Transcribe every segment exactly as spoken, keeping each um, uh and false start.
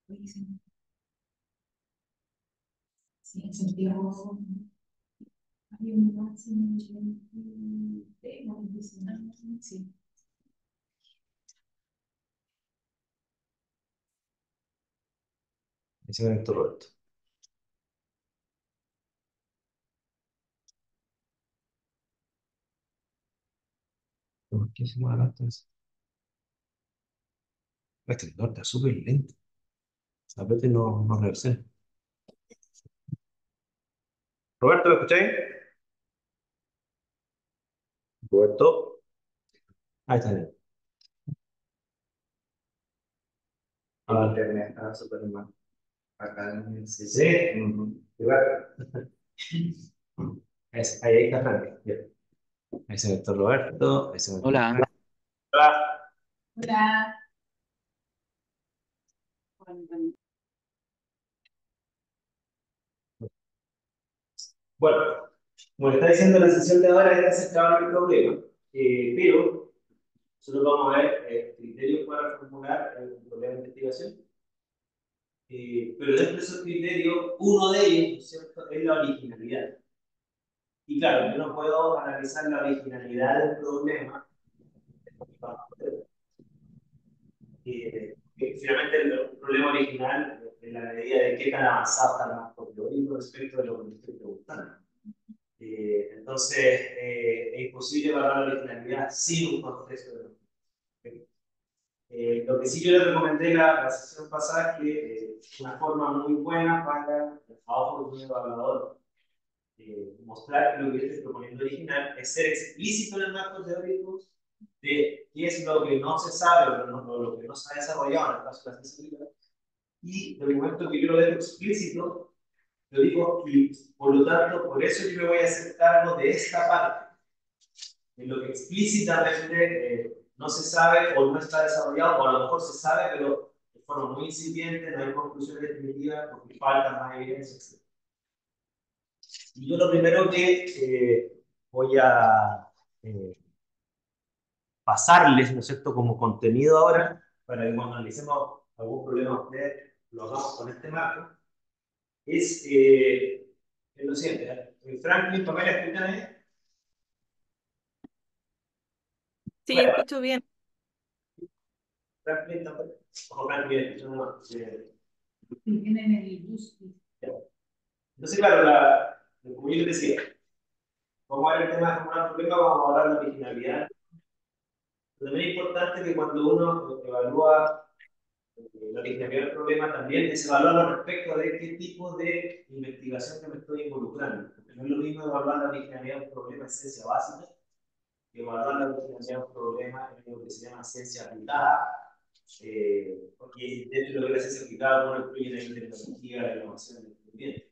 Sí, en Santiago hay un máximo de movilización. Sí. Ese es Héctor Roberto. ¿Por qué se me adelanta eso? Este el norte está súper lento. A veces no, no reacciona. Roberto, ¿lo escucháis? Roberto. Ahí está bien. El internet está súper mal. Acá en el Sí. C C. Ujú. Igual. Ese, ahí, ahí está Frank. Ya. Ese es Héctor Roberto. Ese es Héctor Hola. Frank. Hola. Hola. Bueno, como está diciendo, la sesión de ahora es acerca del problema, eh, pero nosotros vamos a ver eh, criterios para formular eh, un problema de investigación. Eh, pero dentro de esos criterios, uno de ellos, ¿no es cierto?, es la originalidad. Y claro, yo no puedo analizar la originalidad del problema, eh, que finalmente el, el problema original, en la medida de qué tan avanzado está el marco teórico respecto de lo que me estoy preguntando. Eh, entonces, eh, es imposible evaluar la originalidad sin un contexto de lo eh, lo que sí yo le recomendé la, la sesión pasada es que eh, una forma muy buena para el trabajo de un evaluador eh, mostrar que lo que yo estoy proponiendo original es ser explícito en el marco teórico de qué es lo que no se sabe o lo, lo, lo que no se ha desarrollado en el caso de la sensibilidad, y del momento que yo lo dejo explícito, lo digo, y por lo tanto, por eso yo me voy a hacer cargo de esta parte, de lo que explícitamente eh, no se sabe o no está desarrollado, o a lo mejor se sabe, pero de forma muy incipiente, no hay conclusiones definitivas porque faltan más evidencias. Y yo lo primero que eh, voy a eh, pasarles, ¿no es cierto?, como contenido ahora, para que cuando analicemos algún problema ustedes lo hagamos con este marco, es, eh, es lo siguiente. ¿Eh? Franklin, Pamela, ¿escuchan ahí? Sí, escucho bien. Franklin, tampoco. Ojo, Franklin, escuchan más. Eh, Tienen el bus. Entonces, claro, la, como yo les decía, vamos a ver el tema de formular un problema, vamos a hablar de la originalidad. Pero también es importante que cuando uno evalúa eh, la originalidad del problema, también es evaluarlo respecto de qué tipo de investigación que me estoy involucrando. Porque no es lo mismo evaluar la originalidad de un problema en ciencia básica que evaluar la originalidad de un problema en lo que se llama ciencia aplicada. Eh, porque dentro de lo que es la ciencia aplicada, uno incluye la tecnología, la innovación, el emprendimiento.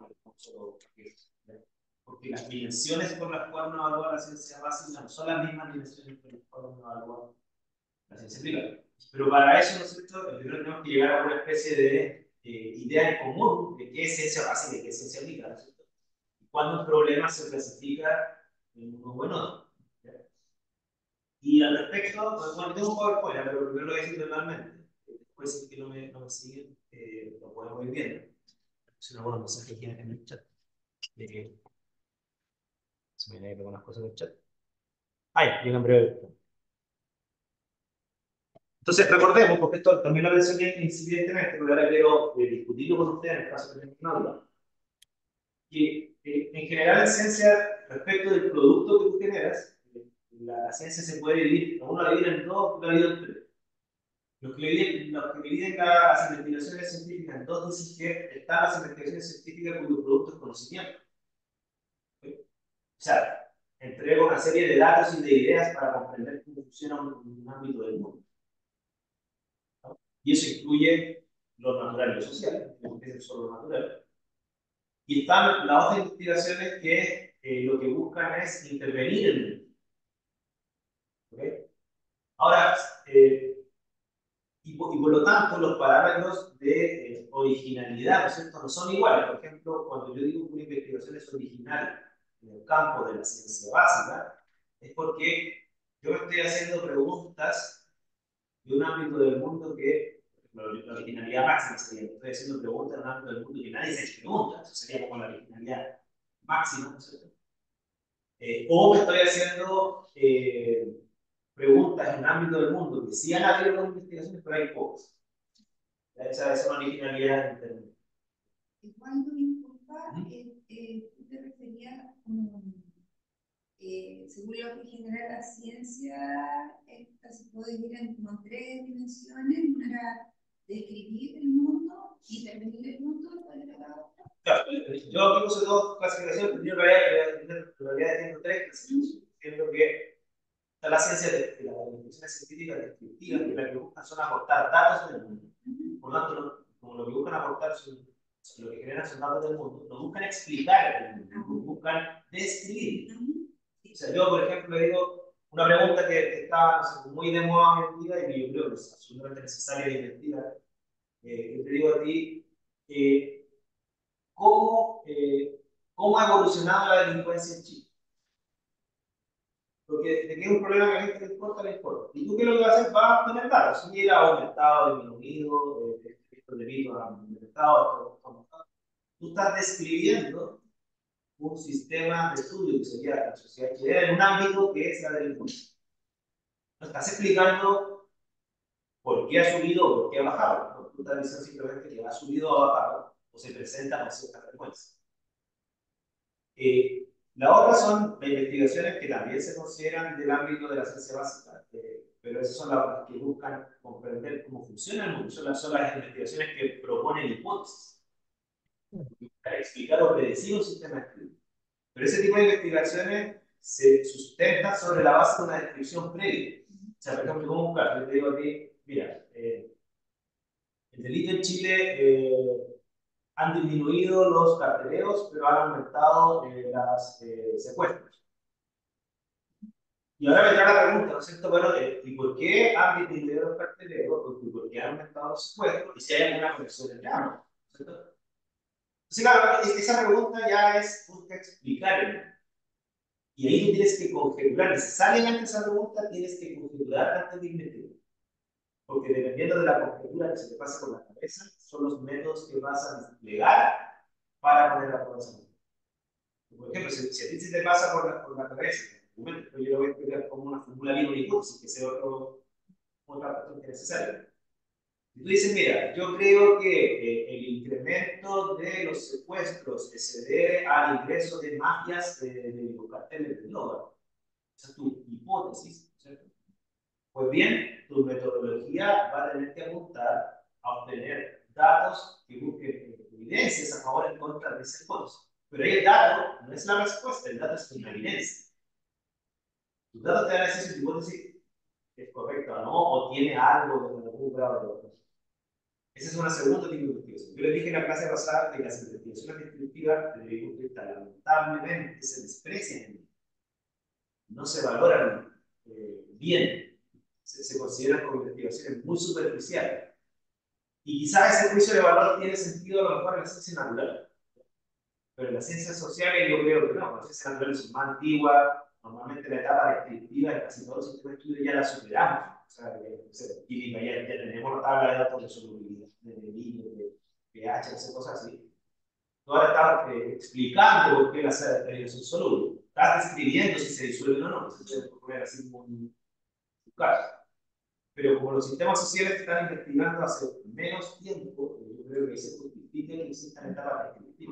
Porque las dimensiones por las cuales uno evalúa la ciencia básica no son las mismas dimensiones por las cuales uno evalúa la ciencia aplicada. Pero para eso, ¿no es cierto?, primero tenemos que llegar a una especie de eh, idea en común de qué es ciencia básica y qué es ciencia aplicada, ¿no es cierto? Y cuando un problema se clasifica en uno o en otro. ¿Ya? Y al respecto, bueno, tengo un PowerPoint, pero primero lo voy a decir totalmente. Después, si es que no me, no me siguen, eh, lo podemos ir viendo. Si no, bueno, mensaje aquí en el chat. Eh, se me vienen algunas cosas en el chat. Ah, ya, llega en breve. Entonces, recordemos, porque esto también lo mencioné incidentemente, pero ahora quiero eh, discutirlo con ustedes en el caso de una duda, que eh, en general en ciencia, respecto del producto que tú generas, eh, la, la ciencia se puede dividir, uno la divide en dos, la divide en tres. Los que dividen, los que dividen las investigaciones científicas en dos dicen que están las investigaciones científicas cuyo producto es conocimiento. ¿Sí? O sea, entrega una serie de datos y de ideas para comprender cómo funciona un, un ámbito del mundo. Y eso incluye lo natural y lo social, que es solo lo natural. Y están las otras investigaciones que eh, lo que buscan es intervenir en el mundo. ¿Okay? Ahora, eh, y, por, y por lo tanto, los parámetros de eh, originalidad, ¿no es cierto?, no son iguales. Por ejemplo, cuando yo digo que una investigación es original en el campo de la ciencia básica, es porque yo me estoy haciendo preguntas de un ámbito del mundo que ejemplo, la originalidad máxima sería, estoy haciendo preguntas en un ámbito del mundo que nadie se ha hecho preguntas, eso sería como la originalidad máxima, ¿no es cierto? Eh, o me estoy haciendo eh, preguntas en un ámbito del mundo que sí han habido investigaciones, pero hay pocas. Esa es una originalidad en términos. Y cuando me importa, eh, eh, tú te referías como, eh, según lo que genera la ciencia, esta se puede dividir en como tres dimensiones. Una era describir el mundo y definir el mundo. ¿Cuál era la otra? Claro, yo aquí puse dos clasificaciones, primero realidad, realidad tengo tres clasificaciones. Entiendo que está la ciencia de, de las investigaciones científicas descriptivas, que la que buscan son aportar datos del mundo. Por lo tanto, como lo que buscan aportar son, son lo que generan son datos del mundo, no buscan explicar el mundo, buscan describir. O sea, yo, por ejemplo, le digo una pregunta que, que está no sé, muy de moda hoy en día y que yo creo que es absolutamente necesaria de investigar. Eh, yo te digo a ti, eh, ¿cómo, eh, ¿cómo ha evolucionado la delincuencia en Chile? Porque de que es un problema que a la gente le importa, le importa. ¿Y tú qué es lo que vas a hacer? Vas a tener datos. Si ha aumentado, disminuido, eh, estos delitos han aumentado, tú estás describiendo un sistema de estudio que sería la sociedad chilena en un ámbito que es la delincuencia. No estás explicando por qué ha subido o por qué ha bajado. ¿No? Tú estás diciendo simplemente que ha subido o ha bajado o se presenta con cierta frecuencia. Eh, la otra son las investigaciones que también se consideran del ámbito de la ciencia básica, eh, pero esas son las que buscan comprender cómo funciona el mundo. Son las, son las investigaciones que proponen hipótesis para explicar o predecir un sistema escrito. Pero ese tipo de investigaciones se sustenta sobre la base de una descripción previa. O sea, por ejemplo, ¿cómo buscar? Yo te digo a ti, mira, eh, el delito en Chile eh, han disminuido los cartereos, pero han aumentado eh, las eh, secuestros. Y ahora me trae la pregunta, ¿no es cierto? Bueno, eh, ¿y por qué han disminuido los cartereos? ¿Y por qué han aumentado los secuestros? Y si hay alguna conexión entre ambos, ¿no es cierto? Entonces, claro, esa pregunta ya es, busca explicar. Y ahí tú tienes que conjeturar, necesariamente esa pregunta tienes que conjeturar antes de investigar. Porque dependiendo de la conjetura que se te pase por la cabeza, son los métodos que vas a desplegar para poner la prueba. Por ejemplo, si, si a ti se te pasa por la, por la cabeza, pues yo lo voy a explicar como una fórmula bien hipótesis, que sea otro, otra cuestión que es necesaria. Si tú dices, mira, yo creo que eh, el incremento de los secuestros se debe al ingreso de mafias de, de los carteles de droga. Esa es tu hipótesis, ¿cierto? Pues bien, tu metodología va a tener que apuntar a obtener datos que busquen evidencias a favor o en contra de esa hipótesis. Pero ahí el dato no es la respuesta, el dato es una evidencia. Tus datos te van a decir si tu hipótesis es correcta o no, o tiene algo de algún grado de error. Esa es una segunda tipo de investigación. Yo les dije en la clase pasada que las investigaciones descriptivas, desde mi punto de vista, lamentablemente se desprecian, no se valoran eh, bien, se, se consideran como investigaciones muy superficiales. Y quizás ese juicio de valor tiene sentido a lo mejor en la ciencia natural. Pero en las ciencias sociales yo creo que no, las ciencias naturales son más antiguas, normalmente la etapa descriptiva de casi todos los sistemas de estudio ya la superamos. O sea, que, o sea, química ya, ya tenemos la tabla de datos de solubilidad, de delito, de pH, esas cosas así. Tú ahora estás eh, explicando por qué las sales son solubles. Estás describiendo si se disuelven o no, se puede poner así muy buscar. Pero como los sistemas sociales que están investigando hace menos tiempo, yo creo que se justifica que existan etapas descriptivas.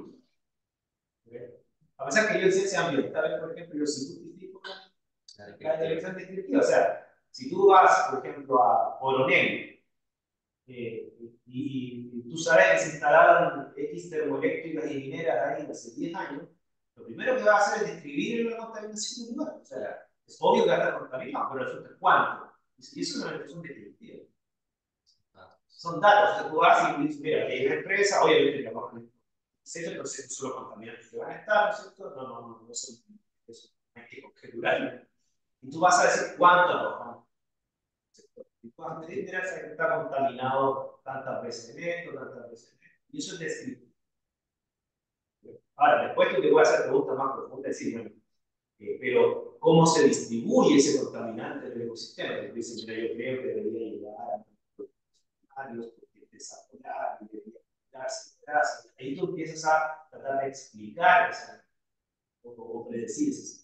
A pesar que yo en ciencias ambientales, por ejemplo, yo sí justifico la elección descriptiva. O sea, si tú vas, por ejemplo, a Coronel eh, y, y tú sabes que se instalaron X termoeléctricas y mineras ahí hace diez años, lo primero que vas a hacer es describir la contaminación del lugar. O sea, es obvio que va a estar contaminado, pero resulta cuánto. Y eso es una elección descriptiva. Son datos que tú vas y dices, mira, hay una empresa, obviamente que vamos a etcétera, pero son los contaminantes que van a estar, ¿no es cierto? No, no, no, no son, eso hay que conjeturar. Y tú vas a decir cuánto arrojan. Y tú vas a tener que está contaminado tantas veces en esto, tantas veces en esto. Y eso es descriptivo. Ahora, después tú te voy a hacer preguntas más profundas, decir, bueno, eh, pero ¿cómo se distribuye ese contaminante en el ecosistema? Te dicen, mira, yo creo que debería llegar a los desarrollar, y debería explicarse, etcétera. Ahí tú empiezas a tratar de explicar esa, o, o predecir ese.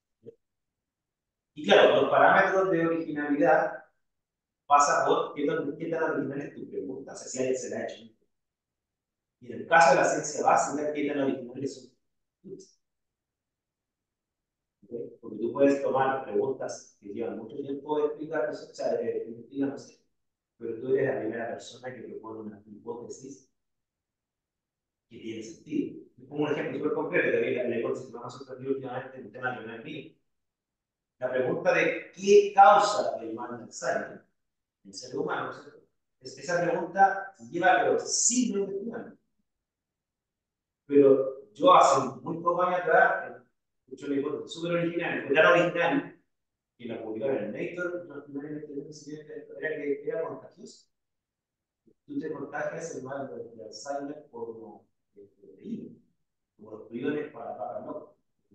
Y claro, los parámetros de originalidad pasa por qué tan, qué tan original es tu pregunta, o sea, si alguien se la ha hecho. Y en el caso de la ciencia básica, qué tan originales son tus preguntas. ¿Okay? Porque tú puedes tomar preguntas que llevan mucho tiempo de explicar, o sea, de investigar, no sé, pero tú eres la primera persona que propone una hipótesis que tiene sentido. Pongo un ejemplo súper concreto, que la, la hipótesis que me ha sorprendido últimamente, un tema que no es mío. La pregunta de qué causa el mal de Alzheimer en el ser humano, ¿cierto? Es, esa pregunta lleva pero siglos investigando. Pero yo hace muy pocos años atrás, escuché una hipótesis súper original, fue tan original, que la publicaron en Nature, no, no era era que era contagiosa. Tú te contagias el mal de, de Alzheimer por como proteínas, como los priones para papas locas.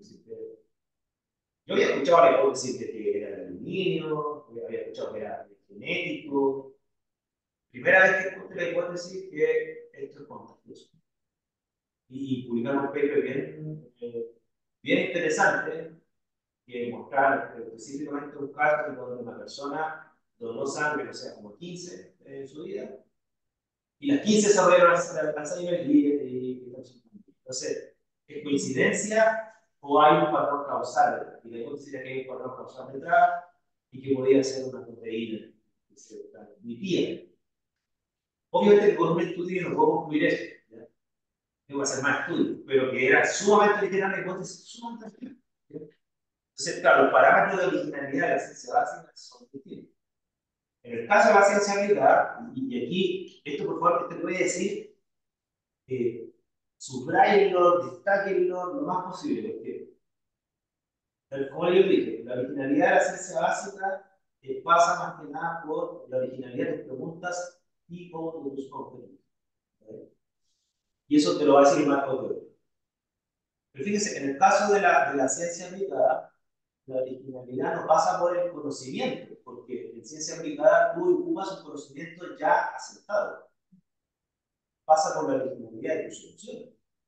Yo había escuchado la hipótesis de que era el aluminio, había escuchado que era genético. Primera vez que escuché la hipótesis que esto es contagioso. Y publicaron un paper bien, eh, bien interesante que mostraba específicamente un caso donde una persona donó sangre, o sea, como quince en su vida, y las quince desarrollaron Alzheimer y, y, y, entonces, ¿es coincidencia o hay un patrón causal? Y la hipótesis era que hay un patrón causal detrás y que podría ser una proteína que se transmitía. Obviamente con un estudio no puedo concluir eso, ¿ya? Tengo que hacer más estudios, pero que era sumamente original la hipótesis, sumamente original. Entonces, claro, los parámetros de originalidad de la ciencia básica son distintos. En el caso de la ciencia aplicada, y aquí, esto por favor que te voy a decir, eh, subrayenlo, destáquenlo lo más posible, porque, como yo dije, la originalidad de la ciencia básica eh, pasa más que nada por la originalidad de tus preguntas y por tus objetivos. ¿Vale? Y eso te lo va a decir Marco Teórico. Pero fíjense, en el caso de la, de la ciencia aplicada, la originalidad no pasa por el conocimiento, porque en ciencia aplicada tú ocupas un conocimiento ya aceptado. Pasa por la originalidad de tu solución.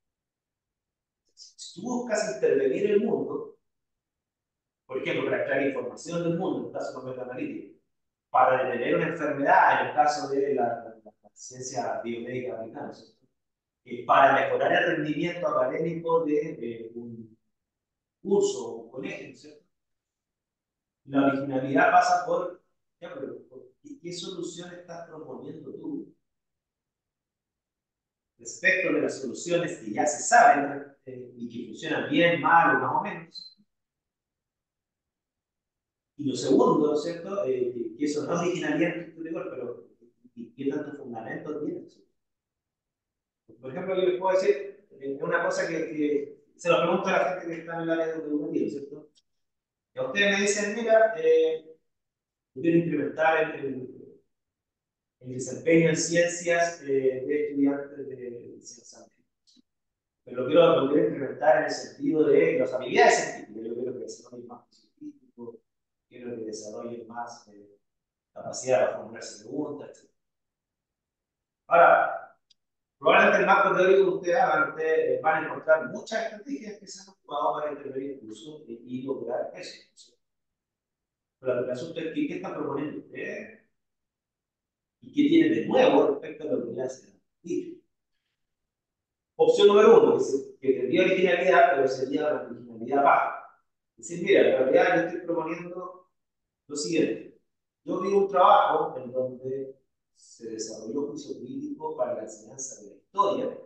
Si tú buscas intervenir el mundo, por ejemplo, para extraer información del mundo, en el caso de la metaanalítica, para detener una enfermedad, en el caso de la, la, la, la ciencia biomédica aplicada, eh, para mejorar el rendimiento académico de, de un curso o un colegio, ¿cierto? La originalidad pasa por, ya, pero, ¿qué, ¿qué solución estás proponiendo tú respecto de las soluciones que ya se saben eh, y que funcionan bien, mal o más o menos? Y lo segundo, ¿no es cierto? Eh, que eso no es originalidad en tu rigor, pero ¿qué tanto fundamento tiene eso? Por ejemplo, yo les puedo decir eh, una cosa que, que se lo pregunto a la gente que está en el área educativa, ¿cierto? Y a ustedes me dicen, mira, eh, yo quiero incrementar el, el, el desempeño en ciencias eh, de estudiantes de ciencias médicas. Pero lo quiero, lo quiero incrementar en el sentido de las habilidades científicas. Yo quiero que desarrollen más científicos, quiero que desarrollen más eh, capacidad para formularse preguntas, etcétera. Ahora, probablemente el marco teórico que ustedes hagan, ustedes van a encontrar muchas estrategias que se han ocupado para intervenir incluso y, y lograr eso. Pero el asunto es que, ¿qué están proponiendo ustedes? ¿Y qué tiene de nuevo respecto a lo que ya se ha dicho? Opción número uno, que, que tendría originalidad, pero sería la originalidad baja. Es decir, mira, en realidad yo estoy proponiendo lo siguiente. Yo vi un trabajo en donde se desarrolló juicio crítico para la enseñanza de la historia.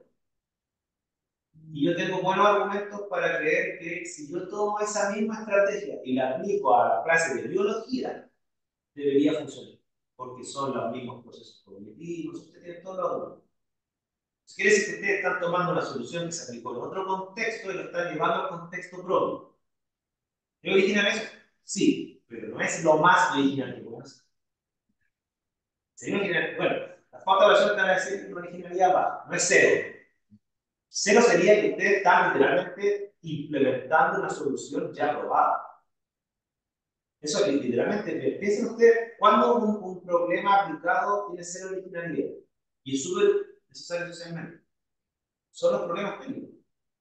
Y yo tengo buenos argumentos para creer que si yo tomo esa misma estrategia y la aplico a la clase de biología, debería funcionar. Porque son los mismos procesos cognitivos, ustedes tienen todos los argumentos. Quiere decir que ustedes están tomando una solución que se aplicó en otro contexto y lo están llevando al contexto propio. ¿Es original eso? Sí, pero no es lo más original que podemos hacer. Sería original. Bueno, la falta de oración te van a decir que la originalidad baja, no es cero. Cero sería que ustedes están literalmente implementando una solución ya probada. Eso literalmente, piensen ustedes, ¿cuándo un, un problema aplicado tiene cero originalidad? Y es súper necesario socialmente. Son los problemas técnicos.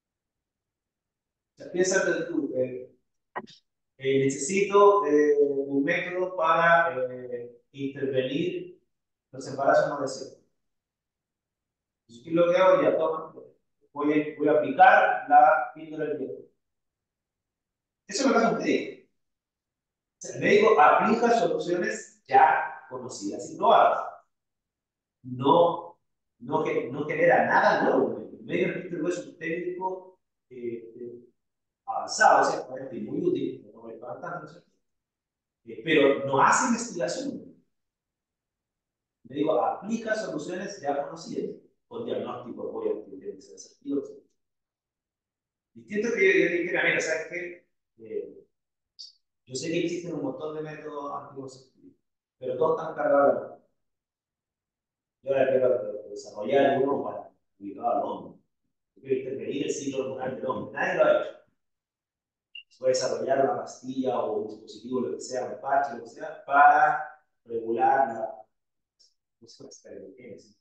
O sea, piénsate tú, eh, eh, necesito eh, un método para eh, intervenir los embarazos no deseados. Entonces, ¿qué es lo que hago? Ya, toma, voy a, voy a aplicar la píldora del médico. Eso es lo que hace un médico. O sea, el médico aplica soluciones ya conocidas y probadas. No, no, no genera nada nuevo. El médico es un técnico eh, eh, avanzado, o sea, es muy útil, no me tanto, ¿no es cierto? Eh, pero no hace investigación. Le digo, aplica soluciones ya conocidas, con diagnóstico, apoyo, que ser asertivo, etcétera. Distinto que yo, yo dijera, mira, ¿sabes qué? Eh, yo sé que existen un montón de métodos anticonceptivos, pero todos están cargados. Yo ahora quiero desarrollar uno para aplicar al hombre. Yo quiero intervenir el ciclo hormonal del hombre. Nadie lo ha hecho. Se puede desarrollar una pastilla o un dispositivo, lo que sea, un parche, lo que sea, para regular la, no sé, la espermogénesis.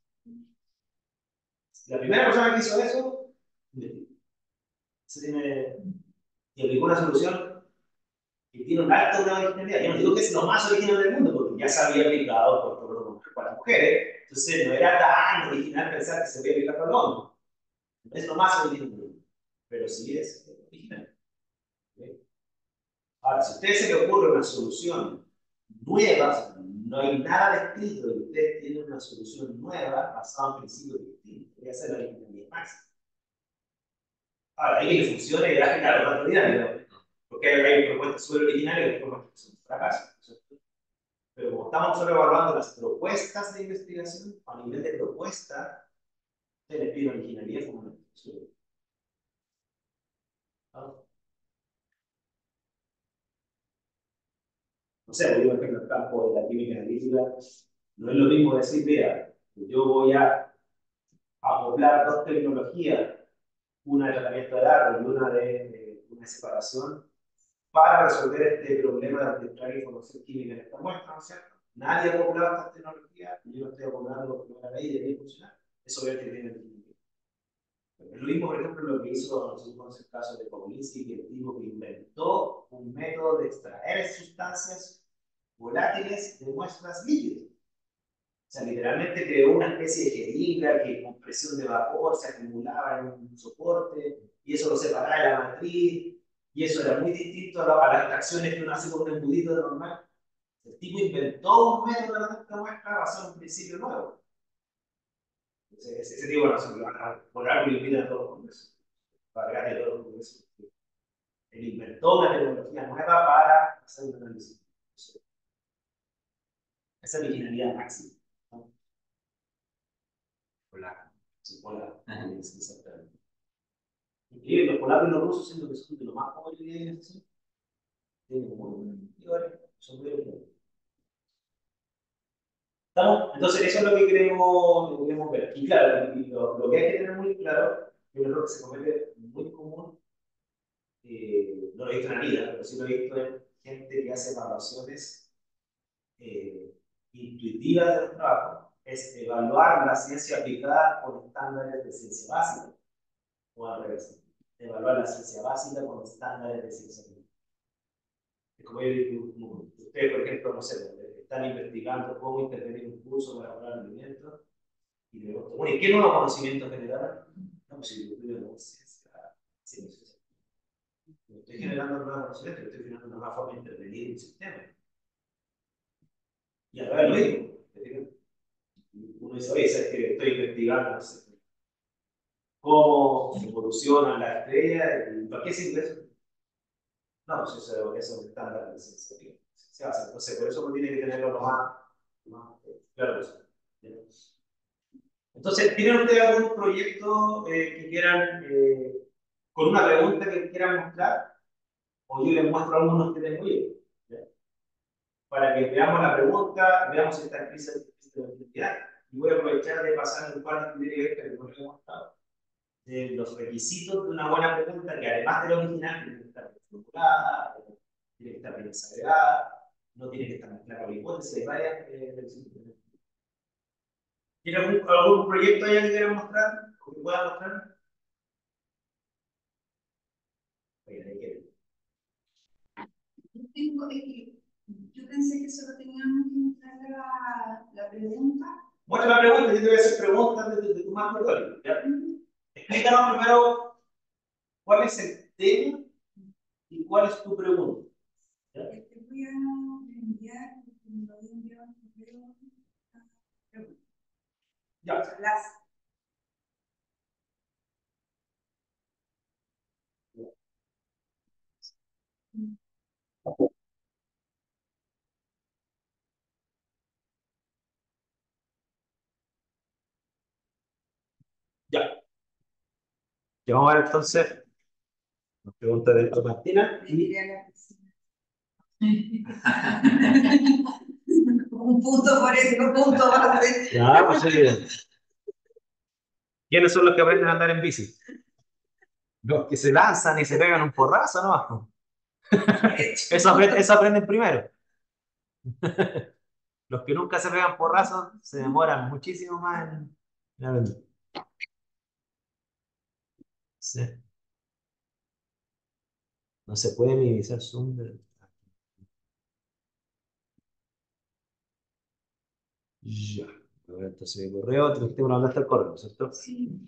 La primera persona que hizo eso, se tiene, y aplicó una solución que tiene un alto grado de originalidad. Yo no digo que es lo más original del mundo, porque ya se había aplicado por todos los hombres para las mujeres, entonces no era tan original pensar que se podía aplicar para los hombres. No es lo más original del mundo, pero sí es original. ¿Okay? Ahora, si a usted se le ocurre una solución nueva, o sea, no hay nada descrito y usted tiene una solución nueva basada en principios distintos, podría ser la originalidad máxima. Ahora, hay que le funcione y da claro, no ordinario, porque hay propuestas súper originales y propuestas que son un fracaso. ¿Cierto? Pero como estamos solo evaluando las propuestas de investigación, a nivel de propuesta, se les pide originalidad como una institución. ¿No? No sé, voy a ejemplo en el campo de la química analítica, no es lo mismo decir, mira, yo voy a acoplar dos tecnologías, una de tratamiento de datos y una de, de una de separación, para resolver este problema de extraer información química en esta muestra, ¿no es cierto? Nadie ha acoplado estas tecnologías, yo no estoy acoplando por primera vez y debería funcionar. Eso obviamente tiene que. Es lo mismo, por ejemplo, lo que hizo, no sé si conoces el caso de Paulinsky, que el tipo que inventó un método de extraer sustancias volátiles de muestras líquidas. O sea, literalmente creó una especie de jeringa que con presión de vapor se acumulaba en un soporte y eso lo separaba de la matriz y eso era muy distinto a, la, a las extracciones que uno hace con un embudito normal. El tipo inventó un método de la muestra basado en un principio nuevo. Entonces, ese, ese tipo, bueno, se lo van a por algo y lo invitan a todos los congresos, para ganar de todos los congresos. Él inventó una tecnología nueva para hacer un análisis. Esa es la originalidad máxima. ¿No? Polar. Sí, polar. Exactamente. Y los polacos y los rusos, siendo que son de lo más pobres que hay en esta zona, tienen muy son muy originales. ¿Estamos? Entonces, eso es lo que queremos, lo que queremos ver. Y claro, y lo, lo que hay que tener muy claro, que es un error que se comete muy común, eh, no lo he visto en la vida, pero sí lo he visto en gente que hace evaluaciones eh, intuitivas de los trabajos, es evaluar la ciencia aplicada con estándares de ciencia básica, o al revés, evaluar la ciencia básica con estándares de ciencia aplicada. Es como, yo, como ustedes, por ejemplo, no sé, están investigando cómo intervenir en un curso para mejorar el rendimiento, y le pregunto, bueno, ¿y qué nuevo conocimiento generar? No, pues si yo estudio no ciencia, ciencia. No estoy generando un nuevo conocimiento, estoy generando una nueva forma de intervenir en un sistema. Y a través lo mismo. Uno dice, oye, ¿sabes que estoy investigando, no sé, cómo evolucionan las estrellas? ¿Para qué sirve eso? No, pues eso, eso es un estándar de ciencia. Se hace. Entonces, por eso uno tiene que tenerlo lo más, más claro. Entonces, ¿tienen ustedes algún proyecto eh, que quieran, eh, con una pregunta que quieran mostrar? O yo les muestro algunos que tengo yo. ¿Ya? Para que veamos la pregunta, veamos si está escrita de la identidad. Y voy a aprovechar de pasar un par de criterios extra que no les he mostrado. De los requisitos de una buena pregunta, que además de lo original, tiene que estar bien formulada, tiene que estar bien desagregada, no tiene que estar mezclada con la hipótesis, hay varias eh, requisitos. ¿Tiene algún, algún proyecto allá que quieran mostrar? ¿O que puedan mostrar? Oye, ahí quieren. Yo tengo, es que yo pensé que solo teníamos que mostrar la, la pregunta. Muestra la pregunta, yo te voy a hacer preguntas de, de tu marco teórico, ¿ya? Explícanos primero cuál es el tema y cuál es tu pregunta. ¿Ya? Te voy a enviar, me lo voy a enviar un correo. Ya. Las Ya. Ya vamos a ver entonces la pregunta de Martina. me tiré a la piscina. Un punto por eso, un punto base. Ya, pues sí. ¿Quiénes son los que aprenden a andar en bici? Los que se lanzan y se pegan un porrazo, ¿no? Eso, aprend- eso aprenden primero. Los que nunca se pegan porrazos se demoran muchísimo más en, en aprender. Sí. No se puede minimizar Zoom. de- Ya. A ver, entonces mi correo, te tengo dónde está el correo, ¿cierto? Sí.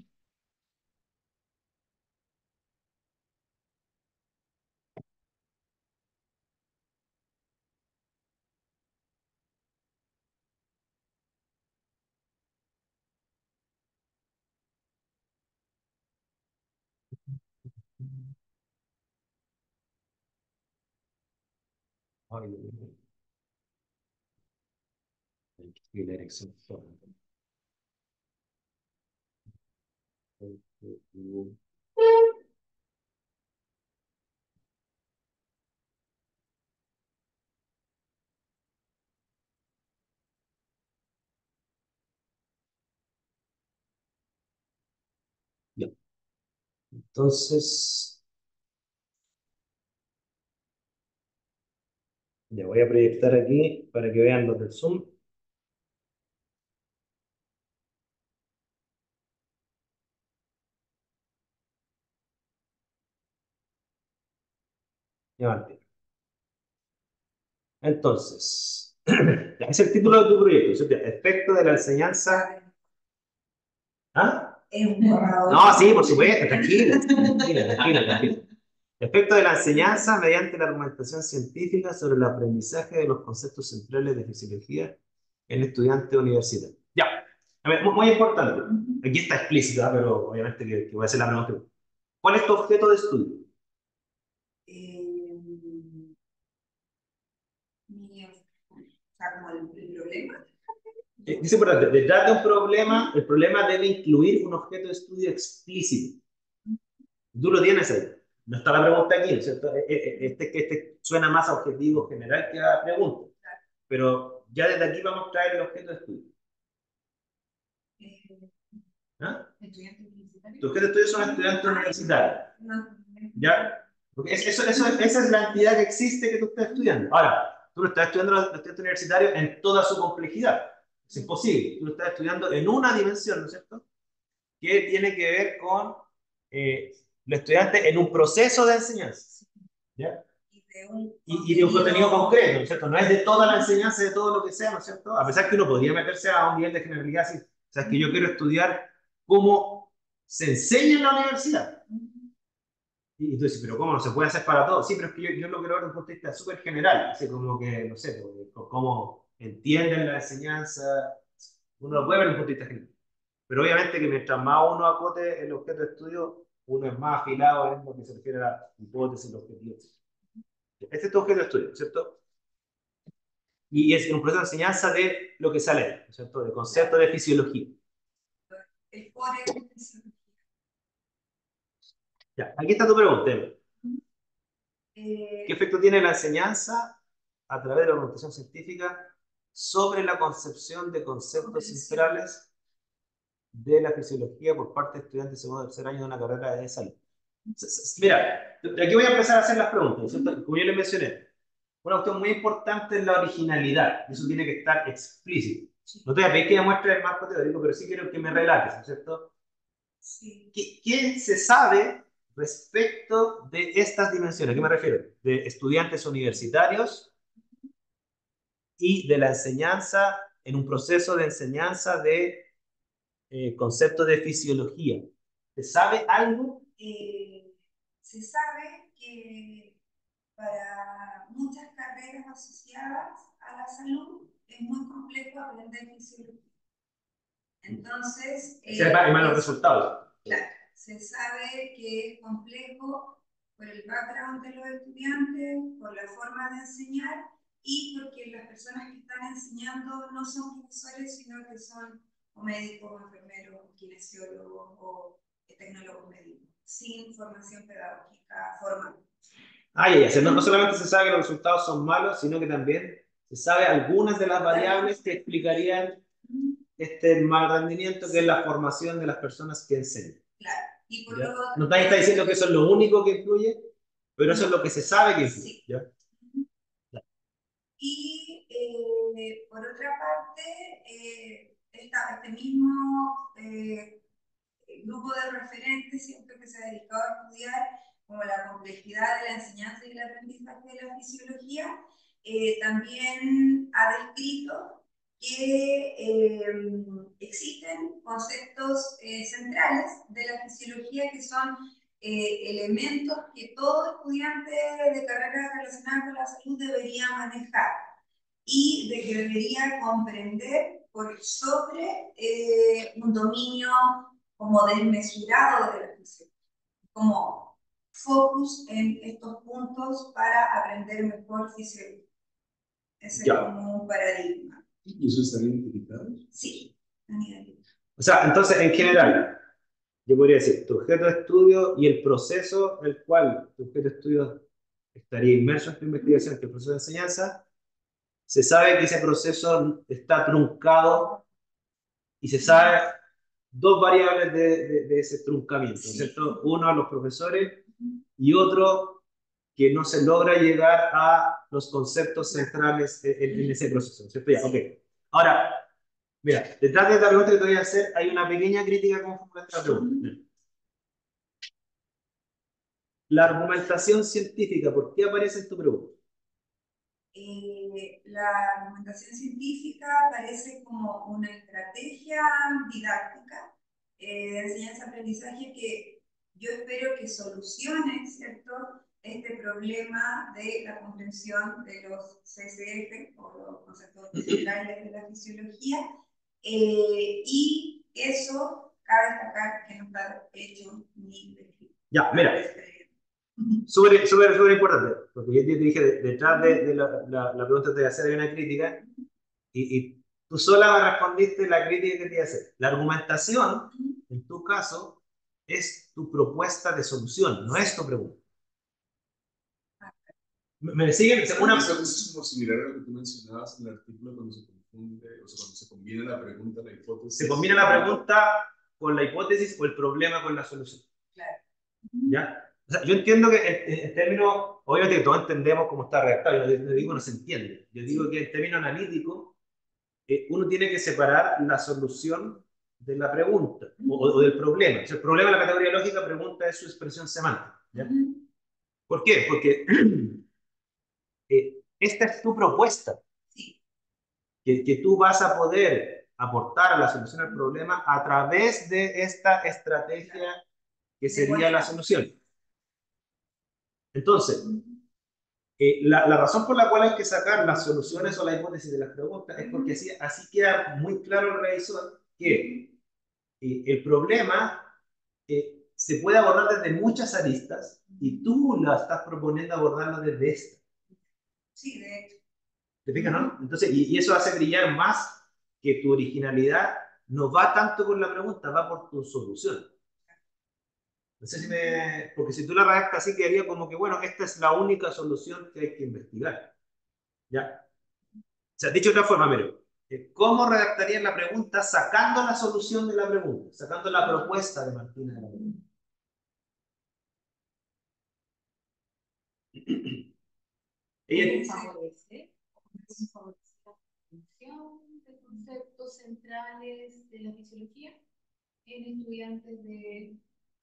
Ay, Dios mío. Hay que leer Excel. Ya. Entonces, ya voy a proyectar aquí para que vean los del Zoom. Ya, Martín. Entonces, ya, es el título de tu proyecto, ¿cierto? Efecto de la enseñanza. ¿Ah? Es un borrador. No, sí, por supuesto, tranquilo, tranquilo, tranquilo, tranquilo. Efecto de la enseñanza mediante la argumentación científica sobre el aprendizaje de los conceptos centrales de fisiología en estudiantes universitarios. Ya, a ver, muy, muy importante. Aquí está explícito, ¿ah? Pero obviamente que, que voy a hacer la pregunta. ¿Cuál es tu objeto de estudio? Eh, mi, o sea, como el, el problema. Eh, Dice por tanto, detrás de un problema, el problema debe incluir un objeto de estudio explícito. Tú lo tienes ahí. No está la pregunta aquí, ¿no es cierto? Eh, eh, Este, este suena más a objetivo general que a pregunta. Pero ya desde aquí vamos a traer el objeto de estudio. Eh, ¿Ah? Estudiante universitario. Tu objeto de estudio son estudiantes universitarios. no, ¿Ya? Porque es- eso, eso, esa es la entidad que existe que tú estás estudiando. Ahora, tú lo estás estudiando los estudiantes universitarios en toda su complejidad. Es imposible. Tú lo estás estudiando en una dimensión, ¿no es cierto? Que tiene que ver con eh, los estudiantes en un proceso de enseñanza. ¿Ya? y de un Y, y de un contenido concreto, ¿no es cierto? No es de toda la enseñanza, de todo lo que sea, ¿no es cierto? A pesar que uno podría meterse a un nivel de generalidad así. O sea, es que yo quiero estudiar cómo se enseña en la universidad. Y tú dices, pero ¿cómo no se puede hacer para todo? Sí, pero es que yo, yo lo quiero ver desde un punto de vista súper general, así como que, no sé, como- cómo entienden la enseñanza. Uno lo puede ver desde un punto de vista general. Pero obviamente que mientras más uno acote el objeto de estudio, uno es más afilado en lo que se refiere a la hipótesis, los objetivos. Este es tu objeto de estudio, ¿cierto? Y es un proceso de enseñanza de lo que sale, ¿no es cierto? De concepto de fisiología. el core de Ya, aquí está tu pregunta. Emma. eh, ¿Qué efecto tiene la enseñanza a través de la argumentación científica sobre la concepción de conceptos centrales de la fisiología por parte de estudiantes de segundo o tercer año de una carrera de salud? Mira, de aquí voy a empezar a hacer las preguntas, ¿cierto? Como yo les mencioné, una cuestión muy importante es la originalidad, eso tiene que estar explícito. No te voy a pedir que demuestres el marco teórico, pero sí quiero que me relates, ¿no es cierto? Sí. ¿Qué, qué se sabe respecto de estas dimensiones? ¿A qué me refiero? De estudiantes universitarios y de la enseñanza, en un proceso de enseñanza de eh, conceptos de fisiología. ¿Se sabe algo? Eh, se sabe que para muchas carreras asociadas a la salud es muy complejo aprender fisiología. Entonces, Se eh, hay malos es, resultados. Claro, se sabe que es complejo por el background de los estudiantes, por la forma de enseñar y porque las personas que están enseñando no son profesores, sino que son o médicos, o enfermeros, o kinesiólogos o tecnólogos médicos, sin formación pedagógica formal. Ah, ya, ya. No, no solamente se sabe que los resultados son malos, sino que también se sabe algunas de las variables que explicarían este mal rendimiento, que es la formación de las personas que enseñan. Claro. Y por ¿Ya? lo otro, No nadie está diciendo que eso es lo único que influye, pero eso es lo que se sabe que influye. Sí. ¿Ya? Y eh, por otra parte, eh, esta, este mismo eh, grupo de referentes, siempre que se ha dedicado a estudiar como la complejidad de la enseñanza y el aprendizaje de la fisiología, eh, también ha descrito que eh, existen conceptos eh, centrales de la fisiología que son eh, elementos que todo estudiante de carreras relacionadas con la salud debería manejar y de que debería comprender por sobre eh, un dominio como desmesurado de la fisiología, como focus en estos puntos para aprender mejor fisiología. Ese Ya. es como un paradigma. ¿Y eso está identificado? Sí, a nivel. O sea, entonces, en general, yo podría decir, tu objeto de estudio y el proceso el cual tu objeto de estudio estaría inmerso en tu investigación, que es el proceso de enseñanza, se sabe que ese proceso está truncado y se sabe dos variables de, de, de ese truncamiento, ¿no es cierto? Uno, los profesores, y otro, que no se logra llegar a los conceptos centrales en, en ese proceso, ¿no es cierto? Ya, ok. Ahora, mira, detrás de esta pregunta que te voy a hacer hay una pequeña crítica con esta pregunta. La argumentación científica, ¿por qué aparece en tu pregunta? Eh, la argumentación científica parece como una estrategia didáctica eh, de enseñanza-aprendizaje que yo espero que solucione, ¿cierto?, este problema de la comprensión de los C C F o los conceptos centrales de la fisiología, eh, y eso cabe destacar que no está hecho ni descrito. Ya, mira. Súper, súper, súper importante, porque yo te dije, detrás de, de la, la, la pregunta que te voy a hacer hay una crítica, y, y tú sola me respondiste la crítica que te iba a hacer. La argumentación, en tu caso, es tu propuesta de solución, no es tu pregunta. ¿Me, me siguen? Una... Eso es como similar a lo que tú mencionabas en el artículo cuando se confunde, o sea, cuando se combina la pregunta, la hipótesis. Se combina la pregunta con la hipótesis o el problema con la solución. Claro. ¿Ya? O sea, yo entiendo que en, en términos, obviamente que todos entendemos cómo está redactado, yo no digo no se entiende, yo digo que en términos analíticos, eh, uno tiene que separar la solución de la pregunta o, o del problema. O sea, el problema en la categoría lógica, pregunta es su expresión semántica. ¿Ya? ¿Por qué? Porque eh, esta es tu propuesta, que, que tú vas a poder aportar a la solución al problema a través de esta estrategia que sería la solución. Entonces, eh, la, la razón por la cual hay que sacar las soluciones o la hipótesis de las preguntas es porque así, así queda muy claro al revisor que eh, el problema eh, se puede abordar desde muchas aristas y tú la estás proponiendo abordarlo desde esta. Sí, de hecho. ¿Te fijas, no? Entonces, y, y eso hace brillar más que tu originalidad no va tanto por la pregunta, va por tu solución. No sé si me... Porque si tú la redactas así, quedaría como que, bueno, esta es la única solución que hay que investigar. ¿Ya? O sea, dicho de otra forma, mire, ¿cómo redactarían la pregunta sacando la solución de la pregunta? Sacando la propuesta de Martina de la pregunta. Ella favorece, favorece la comprensión del concepto puntos centrales de la fisiología en estudiantes de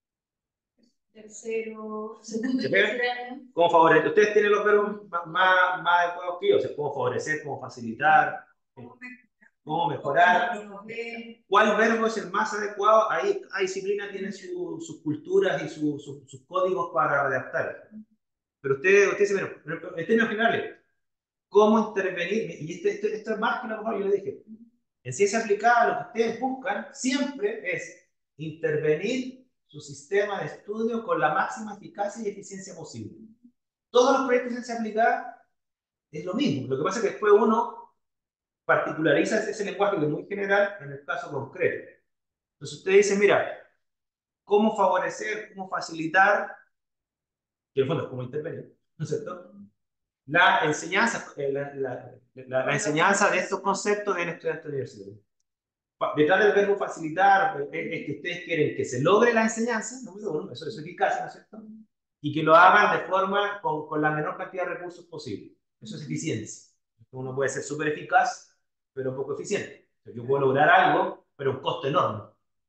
tercero, segundo y ¿Se ve? tercer año. ¿Cómo favorecer? Ustedes tienen los verbos más, más, más adecuados que yo, o sea, cómo favorecer, cómo facilitar, eh, cómo mejorar. promover. ¿Cuál verbo es el más adecuado? Ahí cada disciplina tiene su- sus culturas y su- su- sus códigos para redactar. Pero ustedes, ustedes dicen, bueno, pero en términos generales, ¿cómo intervenir? Y esto, esto, esto es más que lo mejor, yo le dije. En ciencia aplicada, lo que ustedes buscan siempre es intervenir su sistema de estudio con la máxima eficacia y eficiencia posible. Todos los proyectos de ciencia aplicada es lo mismo. Lo que pasa es que después uno particulariza ese lenguaje que es muy general en el caso concreto. Entonces usted dice, mira, cómo favorecer, cómo facilitar, que en el fondo es cómo intervenir, ¿no es cierto? La enseñanza, eh, la, la, la, la enseñanza de estos conceptos en estudiantes universitarios. Detrás del verbo facilitar es, es que ustedes quieren que se logre la enseñanza, número uno, eso es eficacia, ¿no es cierto? Y que lo hagan de forma con, con la menor cantidad de recursos posible. Eso es eficiencia. Uno puede ser súper eficaz, pero poco eficiente. O sea, yo puedo lograr algo, pero a un costo enorme.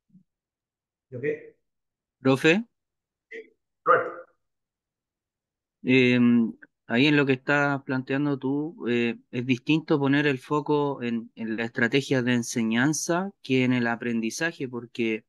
¿Ok? Profe, Roberto. eh, ahí en lo que estás planteando tú, eh, es distinto poner el foco en, en la estrategia de enseñanza que en el aprendizaje, porque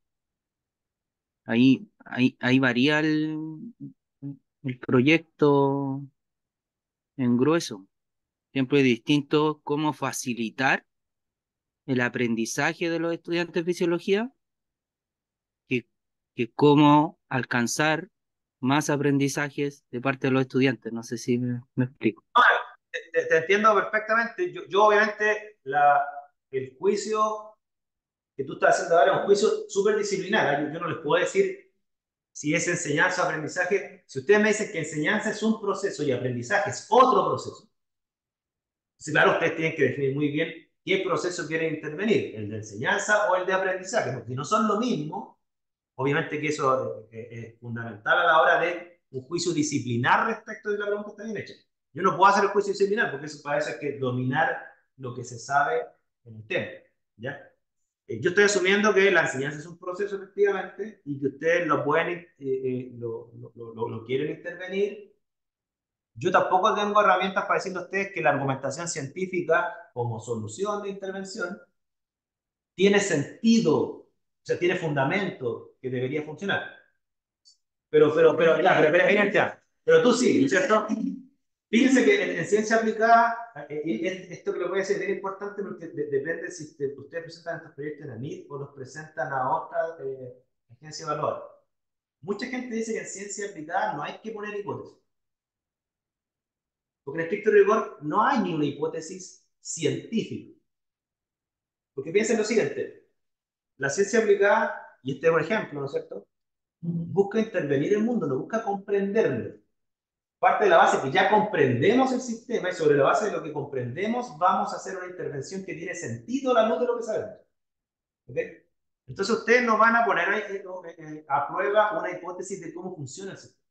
ahí, ahí, ahí varía el, el proyecto en grueso. Siempre es distinto cómo facilitar el aprendizaje de los estudiantes de fisiología que, que cómo alcanzar más aprendizajes de parte de los estudiantes. No sé si me, me explico. Te, te entiendo perfectamente. Yo, yo obviamente, la, el juicio que tú estás haciendo ahora es un juicio súper disciplinar. Yo, yo no les puedo decir si es enseñanza o aprendizaje. Si ustedes me dicen que enseñanza es un proceso y aprendizaje es otro proceso, entonces, claro, ustedes tienen que definir muy bien qué proceso quieren intervenir, el de enseñanza o el de aprendizaje, porque si no son lo mismo, obviamente que eso es, es fundamental a la hora de un juicio disciplinar respecto de la pregunta que está bien hecha. Yo no puedo hacer el juicio disciplinar porque eso parece que dominar lo que se sabe en el tema. ¿Ya? Eh, yo estoy asumiendo que la enseñanza es un proceso efectivamente y que ustedes lo pueden, eh, eh, lo, lo, lo, lo quieren intervenir. Yo tampoco tengo herramientas para decirle a ustedes que la argumentación científica como solución de intervención tiene sentido, o sea, tiene fundamento que debería funcionar. Pero, pero, pero, ya, pero, pero, ya. Pero tú sí, ¿cierto? Fíjense que en, en ciencia aplicada, eh, eh, esto que lo voy a decir es bien importante porque de, depende si te, ustedes presentan estos proyectos en ANIT o los presentan a otra eh, agencia evaluadora. Mucha gente dice que en ciencia aplicada no hay que poner hipótesis. Porque en estricto rigor no hay ni una hipótesis científica. Porque piensen lo siguiente, la ciencia aplicada, y este es un ejemplo, ¿no es cierto? Busca intervenir el mundo, no busca comprenderlo. Parte de la base que ya comprendemos el sistema y sobre la base de lo que comprendemos vamos a hacer una intervención que tiene sentido a la luz de lo que sabemos. ¿Ok? Entonces ustedes nos van a poner ahí, eh, eh, a prueba una hipótesis de cómo funciona el sistema.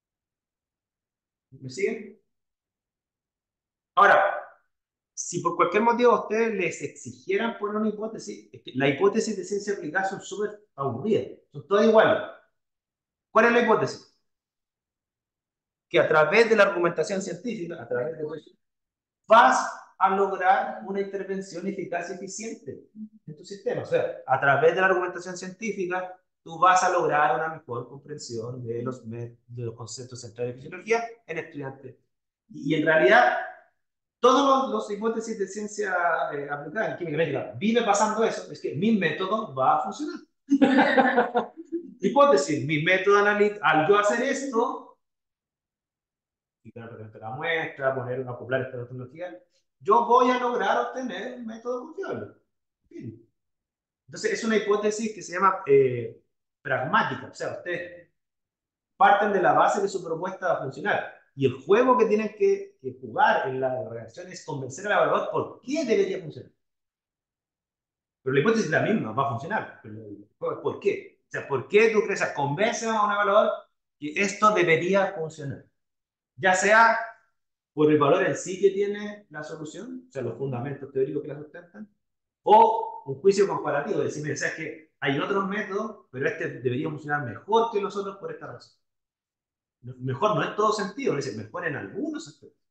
¿Me siguen? Ahora, si por cualquier motivo a ustedes les exigieran poner una hipótesis, es que la hipótesis de ciencia aplicada son súper aburridas, son todas iguales. ¿Cuál es la hipótesis? Que a través de la argumentación científica, a través de eso, vas a lograr una intervención eficaz y eficiente en tu sistema. O sea, a través de la argumentación científica, tú vas a lograr una mejor comprensión de los, de los conceptos centrales de fisiología en estudiantes. Y, y en realidad, todos los, los hipótesis de ciencia eh, aplicada en química médica vive pasando eso, es que mi método va a funcionar. Hipótesis, mi método analítico, al yo hacer esto, quitar la muestra, poner, acoplar esta tecnología, yo voy a lograr obtener un método confiable. Fin. Entonces, es una hipótesis que se llama eh, pragmática, o sea, ustedes parten de la base de su propuesta va a funcionar. Y el juego que tienen que, que jugar en la redacción es convencer al evaluador por qué debería funcionar. Pero la hipótesis es la misma, va a funcionar. Pero el juego es por qué. O sea, ¿por qué tú crees? O sea, convence a un evaluador que esto debería funcionar. Ya sea por el valor en sí que tiene la solución, o sea, los fundamentos teóricos que la sustentan, O un juicio comparativo, decir, mira, sabes que hay otros métodos, pero este debería funcionar mejor que los otros por esta razón. Mejor no en todo sentido, dice, mejor en algunos aspectos.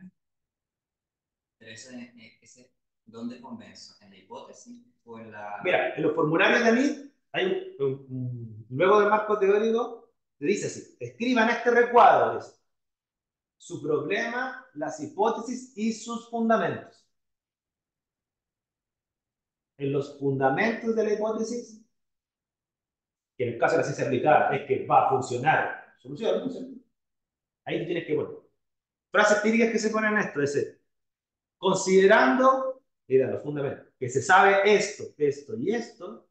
Pero ese, ese, ¿dónde convenzo? ¿En la hipótesis o en la...? Mira, en los formularios de mí, hay un, un, un, luego del marco teórico, te dice así, escriban este recuadro, dice, su problema, las hipótesis y sus fundamentos. En los fundamentos de la hipótesis, que en el caso de la ciencia aplicada es que va a funcionar, solución, ¿no es cierto? Ahí tienes que poner. Frases típicas que se ponen en esto, es considerando, mira, los fundamentos, que se sabe esto, esto y esto,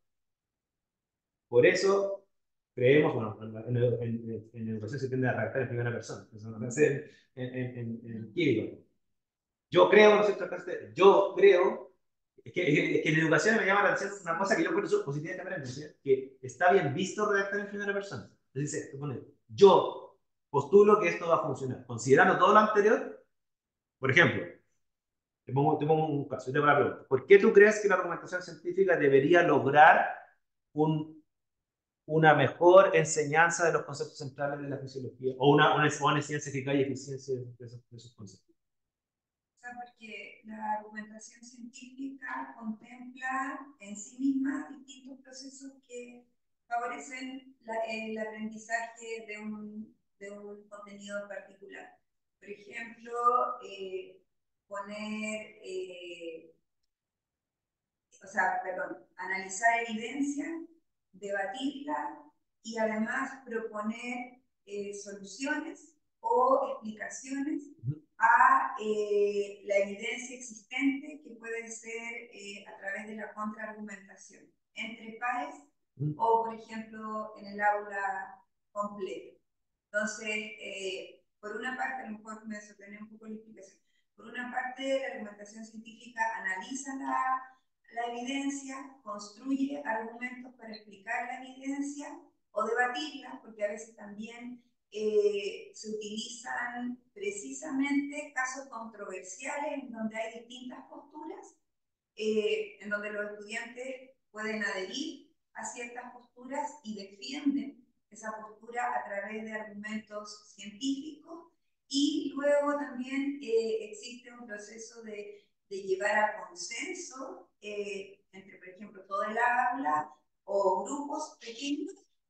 por eso creemos, bueno, en, en, en, en educación se tiende a redactar en primera persona, en, en, en, en químico. Yo creo, ¿no es cierto? Yo creo, es que, es que en educación me llama la atención una cosa que yo encuentro positiva también, ¿sí? Que está bien visto redactar en primera persona. Entonces dice, pone, yo postulo que esto va a funcionar, considerando todo lo anterior. Por ejemplo, te pongo, te pongo un caso, yo te hago la pregunta. ¿Por qué tú crees que la argumentación científica debería lograr un, una mejor enseñanza de los conceptos centrales de la fisiología? O una, una, una enseñanza eficaz y eficiencia de, de, esos, de esos conceptos. O sea, porque la argumentación científica contempla en sí misma distintos procesos que favorecen la, el aprendizaje de un, de un contenido en particular. Por ejemplo, eh, poner, eh, o sea, perdón, analizar evidencia, debatirla y además proponer eh, soluciones o explicaciones a eh, la evidencia existente que puede ser eh, a través de la contraargumentación entre pares o, por ejemplo, en el aula completo. Entonces, eh, por una parte, a lo mejor me desordené un poco la explicación. Por una parte, la argumentación científica analiza la, la evidencia, construye argumentos para explicar la evidencia o debatirla, porque a veces también eh, se utilizan precisamente casos controversiales en donde hay distintas posturas, eh, en donde los estudiantes pueden adherir a ciertas posturas y defienden esa postura a través de argumentos científicos. Y luego también eh, existe un proceso de, de llevar a consenso eh, entre, por ejemplo, toda el aula o grupos pequeños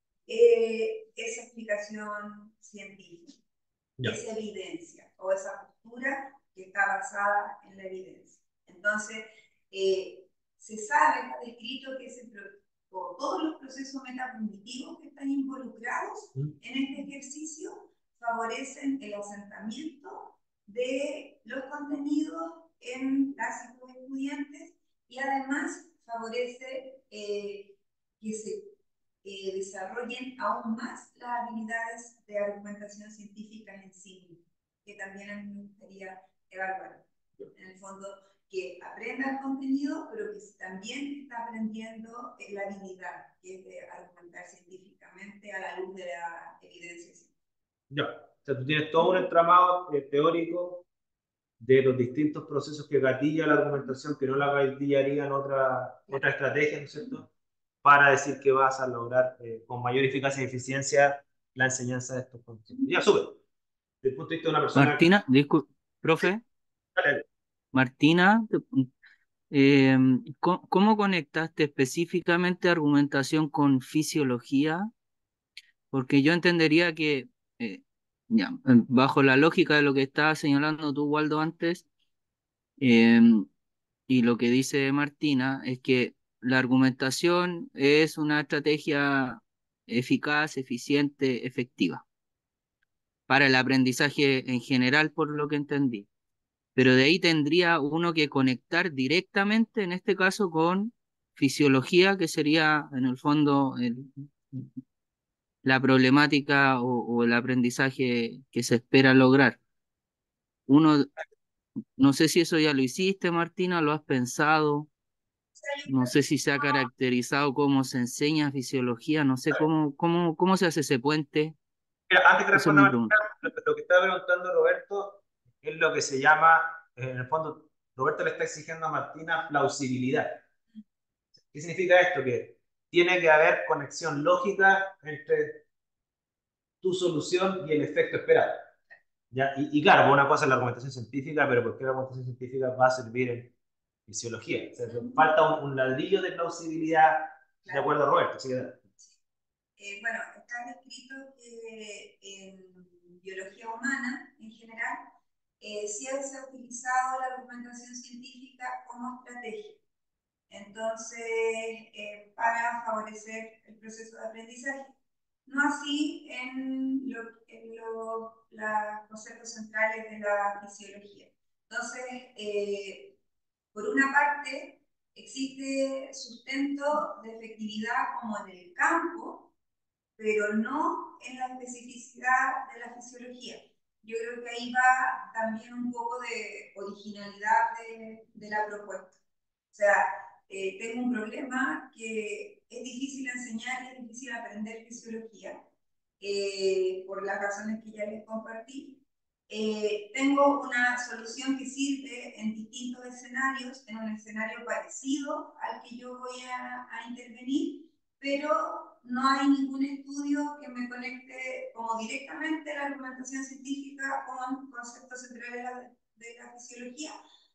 eh, esa explicación científica, ya. Esa evidencia o esa postura que está basada en la evidencia. Entonces, eh, se sabe, está descrito que ese, o todos los procesos metacognitivos que están involucrados ¿Mm? en este ejercicio favorecen el asentamiento de los contenidos en las y los estudiantes y además favorece eh, que se eh, desarrollen aún más las habilidades de argumentación científica en sí, que también a mí me gustaría evaluar. En el fondo, que aprenda el contenido, pero que también está aprendiendo la habilidad, que es de argumentar científicamente a la luz de la evidencia científica. Ya, o sea, tú tienes todo un entramado eh, teórico de los distintos procesos que gatilla la argumentación, que no la gatillarían otra, otra estrategia, ¿no es cierto?, para decir que vas a lograr eh, con mayor eficacia y eficiencia la enseñanza de estos conceptos. Ya, súper. Desde el punto de vista de una persona... Martina, disculpe, profe. Sí. Dale. Martina, eh, ¿cómo, ¿cómo conectaste específicamente argumentación con fisiología? Porque yo entendería que, eh, ya, bajo la lógica de lo que estaba señalando tú, Waldo, antes, eh, y lo que dice Martina, es que la argumentación es una estrategia eficaz, eficiente, efectiva para el aprendizaje en general, por lo que entendí. Pero de ahí tendría uno que conectar directamente, en este caso, con fisiología, que sería, en el fondo, el, la problemática o, o el aprendizaje que se espera lograr. Uno, no sé si eso ya lo hiciste, Martina, lo has pensado. No sé si se ha caracterizado cómo se enseña fisiología, no sé cómo, cómo, cómo se hace ese puente. Mira, antes que Esa es mi responda, pregunta. lo, lo que está preguntando Roberto es lo que se llama, en el fondo, Roberto le está exigiendo a Martina plausibilidad. ¿Qué significa esto? Que tiene que haber conexión lógica entre tu solución y el efecto esperado. ¿Ya? Y, y claro, una cosa es la argumentación científica, pero ¿por qué la argumentación científica va a servir en fisiología? O sea, falta un, un ladrillo de plausibilidad, de acuerdo a Roberto. ¿Sí? Eh, bueno, está descrito que en biología humana, en general, eh, sí se ha utilizado la argumentación científica como estrategia. Entonces, eh, para favorecer el proceso de aprendizaje. No así en, lo, en lo, los conceptos centrales de la fisiología. Entonces, eh, por una parte, existe sustento de efectividad como en el campo, pero no en la especificidad de la fisiología. Yo creo que ahí va también un poco de originalidad de, de la propuesta. O sea, eh, tengo un problema que es difícil enseñar y es difícil aprender fisiología, eh, por las razones que ya les compartí. Eh, tengo una solución que sirve en distintos escenarios, en un escenario parecido al que yo voy a, a intervenir, pero no hay ningún estudio que me conecte como directamente la argumentación científica con conceptos centrales de la, de la fisiología,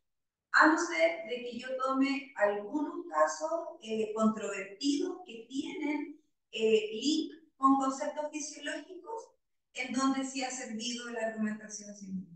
a no ser de que yo tome algunos casos eh, controvertidos que tienen eh, link con conceptos fisiológicos, en donde sí ha servido la argumentación científica.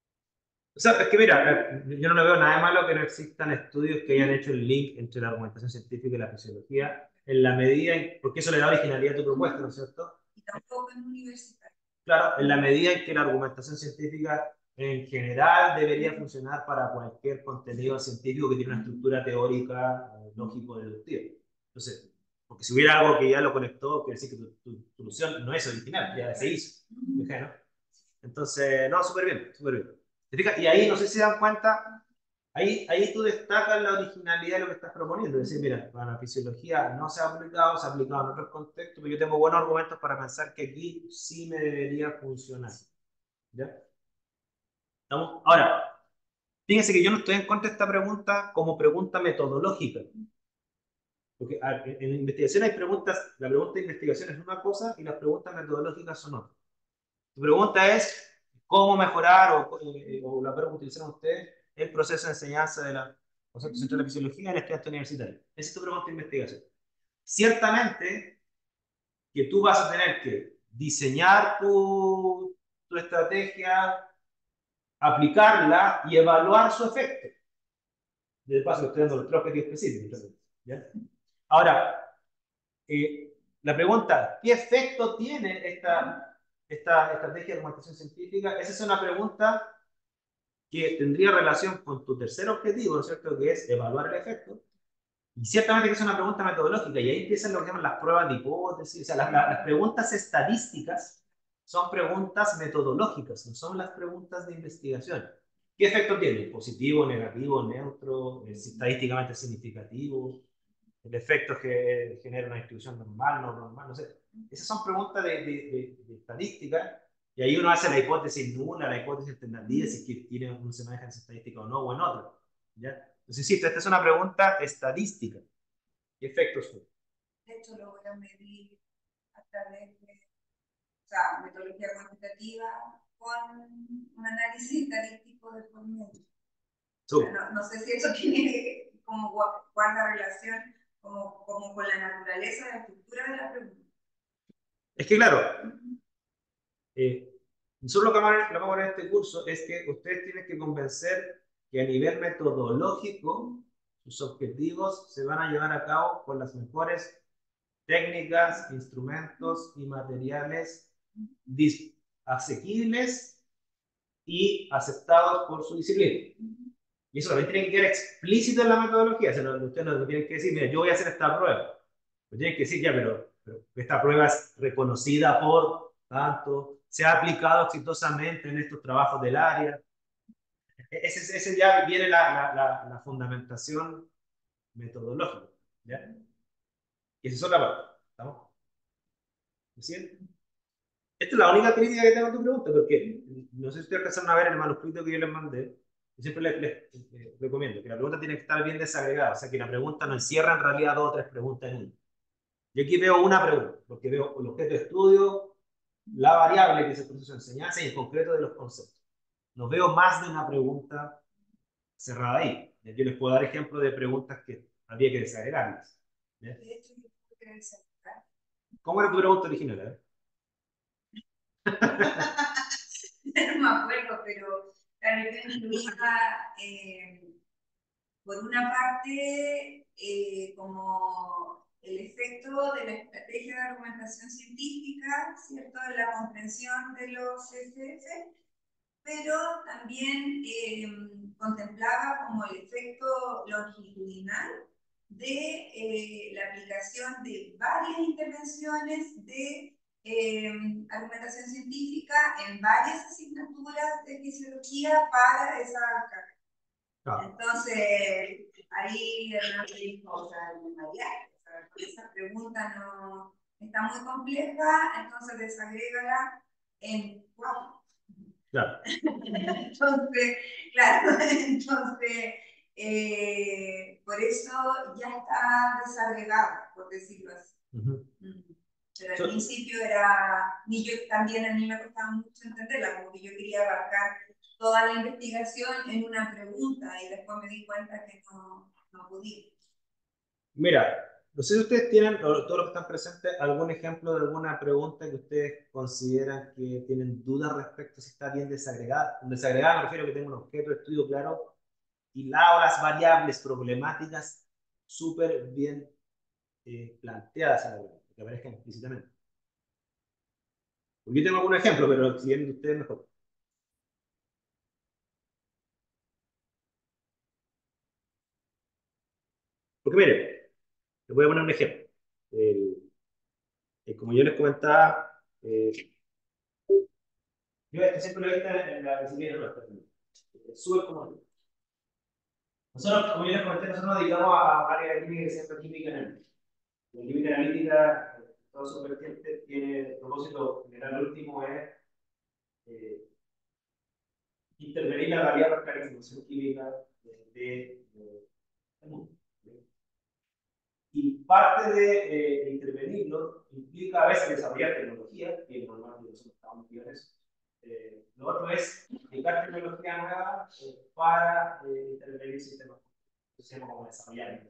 O sea, es que mira, yo no le veo nada de malo que no existan estudios que hayan hecho el link entre la argumentación científica y la fisiología, en la medida, en, porque eso le da originalidad a tu propuesta, ¿no es cierto? Y tampoco en universitario. Claro, en la medida en que la argumentación científica en general debería funcionar para cualquier contenido científico que tiene una estructura teórica, eh, lógico-deductiva. Entonces, porque si hubiera algo que ya lo conectó, quiere decir que tu, tu solución no es original, ya se hizo. ¿No? Entonces, no, súper bien, súper bien. ¿Te fijas? Y ahí, no sé si se dan cuenta, ahí, ahí tú destacas la originalidad de lo que estás proponiendo. Es decir, mira, para la fisiología no se ha aplicado, se ha aplicado en otros contextos, pero yo tengo buenos argumentos para pensar que aquí sí me debería funcionar. ¿Ya? ¿Estamos? Ahora, fíjense que yo no estoy en contra de esta pregunta como pregunta metodológica. Porque en investigación hay preguntas, la pregunta de investigación es una cosa y las preguntas metodológicas son otra. Tu pregunta es cómo mejorar, o, eh, o la pregunta que utilizaron ustedes, el proceso de enseñanza de la concepto central de fisiología en el estudiante universitario. Esa es tu pregunta de investigación. Ciertamente que tú vas a tener que diseñar tu, tu estrategia, aplicarla y evaluar su efecto. De paso, estoy dando los tres objetivos específicos. ¿Ya? Ahora, eh, la pregunta, ¿qué efecto tiene esta, esta estrategia de argumentación científica? Esa es una pregunta que tendría relación con tu tercer objetivo, ¿no es cierto?, que es evaluar el efecto. Y ciertamente que es una pregunta metodológica, y ahí empiezan lo que llaman las pruebas de hipótesis. O sea, las, las preguntas estadísticas son preguntas metodológicas, no son las preguntas de investigación. ¿Qué efecto tiene? ¿Positivo, negativo, neutro? ¿Es estadísticamente significativo? ¿El efecto que genera una distribución normal, no normal? No sé. Esas son preguntas de, de, de, de estadística, y ahí uno hace la hipótesis nula, la hipótesis alternativa, si es que tiene un semejanza estadística o no, o en otra. ¿Ya? Entonces, insisto, esta es una pregunta estadística. ¿Qué efectos son? De hecho, lo voy a medir a través de, o sea, metodología cuantitativa con un análisis estadístico de por medio. O sea, no, no sé si eso tiene como guarda relación como, como con la naturaleza de la estructura de la pregunta. Es que claro, eh, nosotros lo que, vamos a, lo que vamos a ver en este curso es que ustedes tienen que convencer que a nivel metodológico sus objetivos se van a llevar a cabo con las mejores técnicas, instrumentos y materiales asequibles y aceptados por su disciplina. Y eso también tiene que quedar explícito en la metodología. O sea, no, ustedes no tienen que decir, mira, yo voy a hacer esta prueba. Pues tienen que decir, ya, pero, pero esta prueba es reconocida por tanto, se ha aplicado exitosamente en estos trabajos del área. Ese, ese ya viene la, la, la, la fundamentación metodológica. ¿Ya? Y esa es otra parte. ¿Estamos? ¿Sí? Esta es la única crítica que tengo a tu pregunta, porque no sé si ustedes alcanzaron a ver el manuscrito que yo les mandé. Yo siempre les, les- les recomiendo que la pregunta tiene que estar bien desagregada, o sea, que la pregunta no encierra en realidad dos o tres preguntas en una. Yo aquí veo una pregunta, porque veo el objeto de estudio, la variable que es el proceso de enseñanza y el concreto de los conceptos. No veo más de una pregunta cerrada ahí. Yo les puedo dar ejemplos de preguntas que habría que desagregarlas. ¿Ya? De hecho, yo creo que debe ser acá. ¿Cómo era tu pregunta original? ¿Eh? No me acuerdo, pero claro, yo incluía, eh, por una parte, eh, como el efecto de la estrategia de argumentación científica, ¿cierto? De la comprensión de los F F, pero también eh, contemplaba como el efecto longitudinal de eh, la aplicación de varias intervenciones de eh, argumentación científica en varias asignaturas de fisiología para esa carrera. Ah. Entonces, ahí Hernán me dijo, o sea, María, o sea, esa pregunta no está muy compleja, entonces desagrégala en cuatro. Claro. Entonces, claro, entonces, eh, por eso ya está desagregado, por decirlo así. Uh-huh. Pero al So, principio era, ni yo también a mí me costaba mucho entenderla, como que yo quería abarcar toda la investigación en una pregunta y después me di cuenta que no, no podía. Mira, no sé si ustedes tienen, o todos los que están presentes, algún ejemplo de alguna pregunta que ustedes consideran que tienen dudas respecto a si está bien desagregada. Con desagregada me refiero a que tenga un objeto de estudio claro y la, o las variables problemáticas súper bien eh, planteadas en la pregunta, que aparezcan explícitamente. Porque yo tengo algún ejemplo, pero si vienen ustedes mejor. Porque miren, les voy a poner un ejemplo. Eh, eh, como yo les comentaba, eh, yo esto siempre lo he visto en la disciplina nuestra. Súper común. Nosotros, como yo les comenté, nosotros nos dedicamos a un área de química que se llama química analítica. La química analítica, toda su vertiente, tiene el propósito general último es eh, intervenir la variable para la información química del de, de, de mundo. Y parte de eh, intervenirlo implica a veces desarrollar tecnología, que normalmente nosotros estamos metidos en eso. Eh, lo otro es aplicar tecnología nueva eh, para eh, intervenir sistemas, sistemas como desarrollar.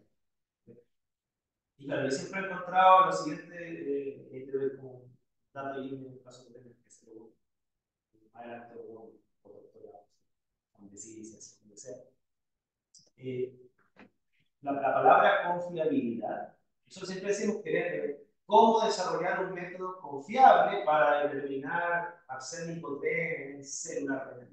Y claro, yo siempre he encontrado lo siguiente, eh, eh, como dando ahí un caso que tengo que ser un adelante o un doctorado, donde sí, donde sea. Eh, la, la palabra confiabilidad, eso siempre decimos que es cómo desarrollar un método confiable para determinar arsénico tres en células renales.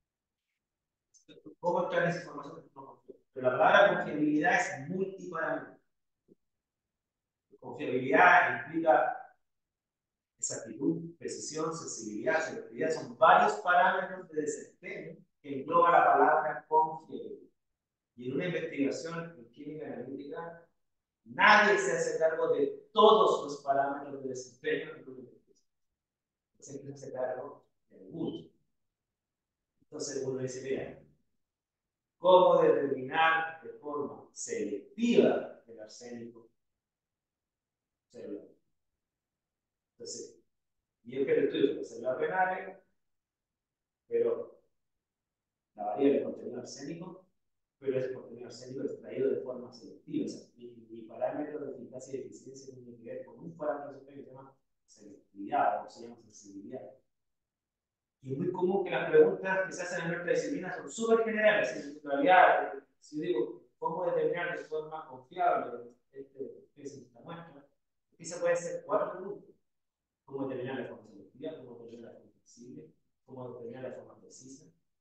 ¿Cómo extraer esa información? Pero la palabra confiabilidad es multiparámetro. Confiabilidad implica exactitud, precisión, sensibilidad, selectividad, son varios parámetros de desempeño que engloba la palabra confiabilidad. Y en una investigación en química analítica, nadie se hace cargo de todos los parámetros de desempeño en una investigación. Siempre se hace cargo de algunos. Entonces uno dice, mira, ¿cómo determinar de forma selectiva el arsénico celular? Entonces, y objeto de estudio son las células renales, pero la variable de contenido arsénico, pero ese contenido arsénico extraído de forma selectiva. O sea, mi, mi parámetro de eficacia y eficiencia tiene que ver con un parámetro que se llama selectividad, o se llama sensibilidad. Y es muy común que las preguntas que se hacen en nuestra disciplina son súper generales. En realidad, si yo digo, ¿cómo determinar de forma confiable este, esta muestra? Aquí se pueden hacer cuatro preguntas. ¿Cómo determinar la forma selectiva? ¿Cómo determinar la forma flexible? ¿Cómo determinar la forma precisa?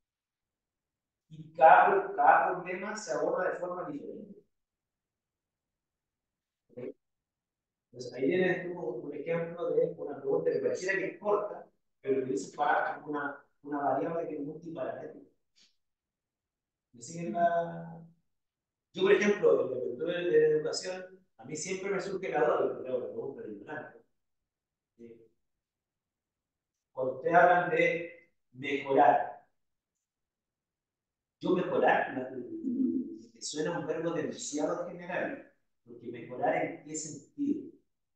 Y cada, cada problema se aborda de forma diferente. ¿Okay? Entonces, ahí tienes un ejemplo de una pregunta que pareciera que es corta, pero que dice para una, una variable que es multiparamétrica. ¿Me siguen la...? Yo, por ejemplo, en la apertura de la educación, a mí siempre me surge la duda, pero la pregunta de ignorante. Eh, cuando ustedes hablan de mejorar, Yo mejorar, la- la- suena un verbo demasiado general, porque mejorar en qué sentido.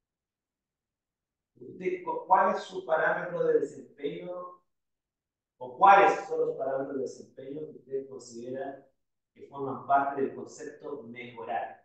Usted, cu- ¿cuál es su parámetro de desempeño o cuáles son los parámetros de desempeño que usted considera que forman parte del concepto mejorar?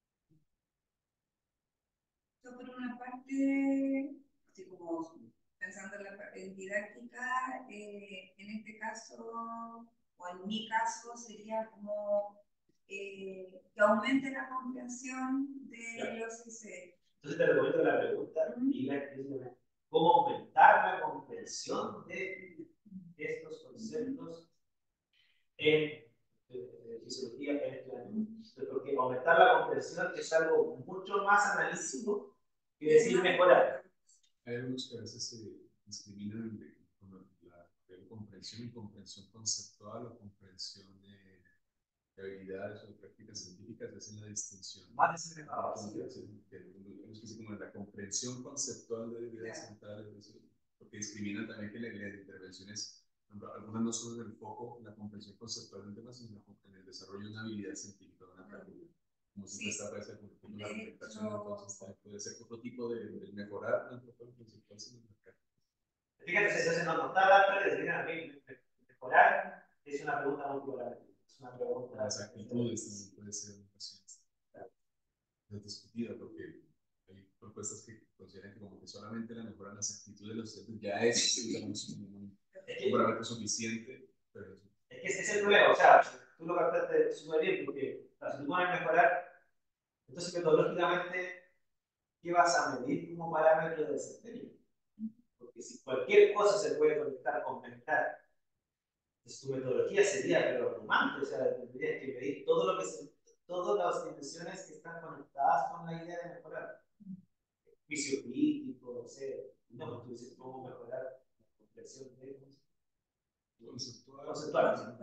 Yo por una parte, así como pensando en la parte didáctica, eh, en este caso, o en mi caso, sería como eh, que aumente la comprensión de Ya. los I C. Entonces te recomiendo la pregunta, Ujú. y la- ¿cómo aumentar la comprensión de estos conceptos en eh, fisiología, en estudiantes? Porque aumentar la comprensión es algo mucho más analítico que decir mejorar. Hay algunos que a veces se discriminan de, con la, de comprensión y comprensión conceptual o comprensión de, de habilidades o de prácticas científicas, hacen la distinción. Más de ser mejorado. Los que se como la comprensión conceptual de habilidades centrales, porque discriminan también que la, la intervención es, algunas no solo en el foco, la comprensión conceptual del tema, sino en el desarrollo de una habilidad científica, de una práctica. Como si esta puede ser con la argumentación, entonces también puede ser otro tipo de, de mejorar, no tanto el conceptual, sino el mercado. Fíjate, entonces no está la decir a mí, mejorar es una pregunta muy popular. Es una pregunta. Las actitudes también puede ser en ocasiones. Es discutida porque hay propuestas que consideran que como que solamente la mejora en las actitudes de los estudiantes ya es, digamos, un parámetro suficiente. Pero eso. Es que ese es el problema, o sea, tú lo captaste súper bien, porque o sea, si tú pones mejorar, entonces metodológicamente, ¿qué vas a medir como parámetro de desempeño? Porque si cualquier cosa se puede conectar con mejorar, entonces tu metodología sería pero abrumante, o sea, tendrías que medir todo lo que se, todas las dimensiones que están conectadas con la idea de mejorar. Juicio crítico, no sé, no, tú dices cómo mejorar la comprensión de Conceptual. conceptual.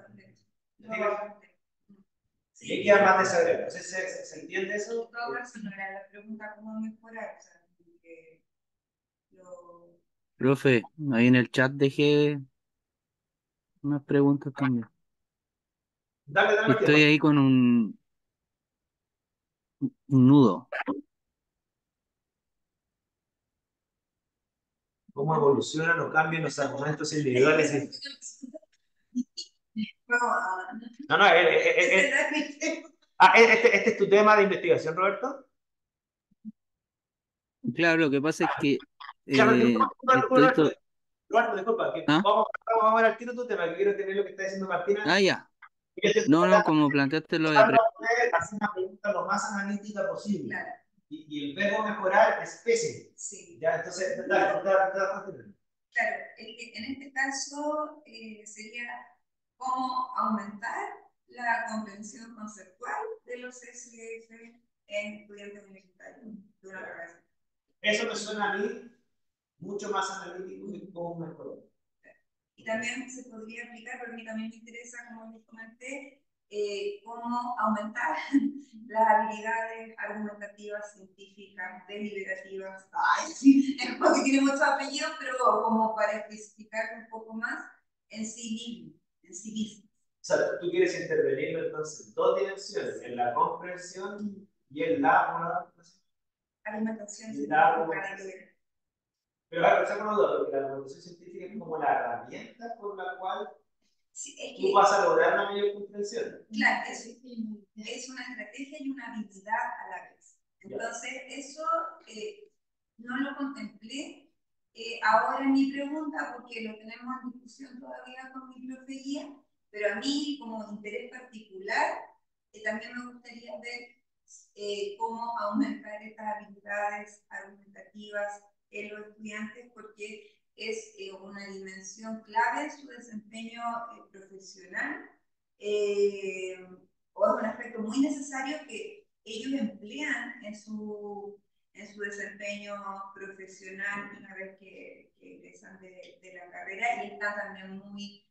Sí. Y hay que dar más desagregado. Entonces, ¿se, se, ¿se entiende eso? En todo caso, no era la pregunta cómo mejorar, o sea, que lo... Profe, ahí en el chat dejé unas preguntas también. Dale, dale, Estoy tiempo. ahí con un, un nudo. ¿Cómo evolucionan o cambian los argumentos individuales? No, no, eh, eh, eh, eh. Ah, este, este es tu tema de investigación, Roberto. Claro, lo que pasa es que Ya, pero, eh, estoy Roberto, to- Roberto, disculpa, que ¿Ah? vamos, vamos a ver al tiro tu tema, que quiero tener lo que está diciendo Martina. Ah, ya. Y yo te No, estoy no, como planteaste lo de... pre- poder hacer una pregunta lo más analítica posible. Claro. Y, y el verbo mejorar es pésimo. Sí. Ya, entonces, dale, tú te vas a continuar. Claro, el que en este caso eh, sería cómo aumentar la comprensión conceptual de los S D F en estudiantes universitarios de una carrera. Eso me suena a mí mucho más analítico que cómo mejorar. Y también se podría aplicar, porque a mí también me interesa, como les comenté, eh, cómo aumentar las habilidades argumentativas, científicas, deliberativas. Ay, sí, es porque tiene muchos apellidos, pero como para especificar un poco más en sí mismo, en sí mismo. O sea, tú quieres intervenir entonces en dos dimensiones, en la comprensión y en la Argumentación y la científica. Pero claro, esa una duda, porque la argumentación científica es como la herramienta por la cual Sí, es tú que, vas a lograr una mayor comprensión. claro, es, es una estrategia y una habilidad a la vez. Entonces, eso eh, no lo contemplé eh, ahora en mi pregunta, porque lo tenemos en discusión todavía con mi profe guía, pero a mí, como interés particular, eh, también me gustaría ver eh, cómo aumentar estas habilidades argumentativas en los estudiantes, porque es eh, una dimensión clave en su desempeño eh, profesional, eh, o es un aspecto muy necesario que ellos emplean en su, en su desempeño profesional una vez que, que egresan de, de la carrera, y está también muy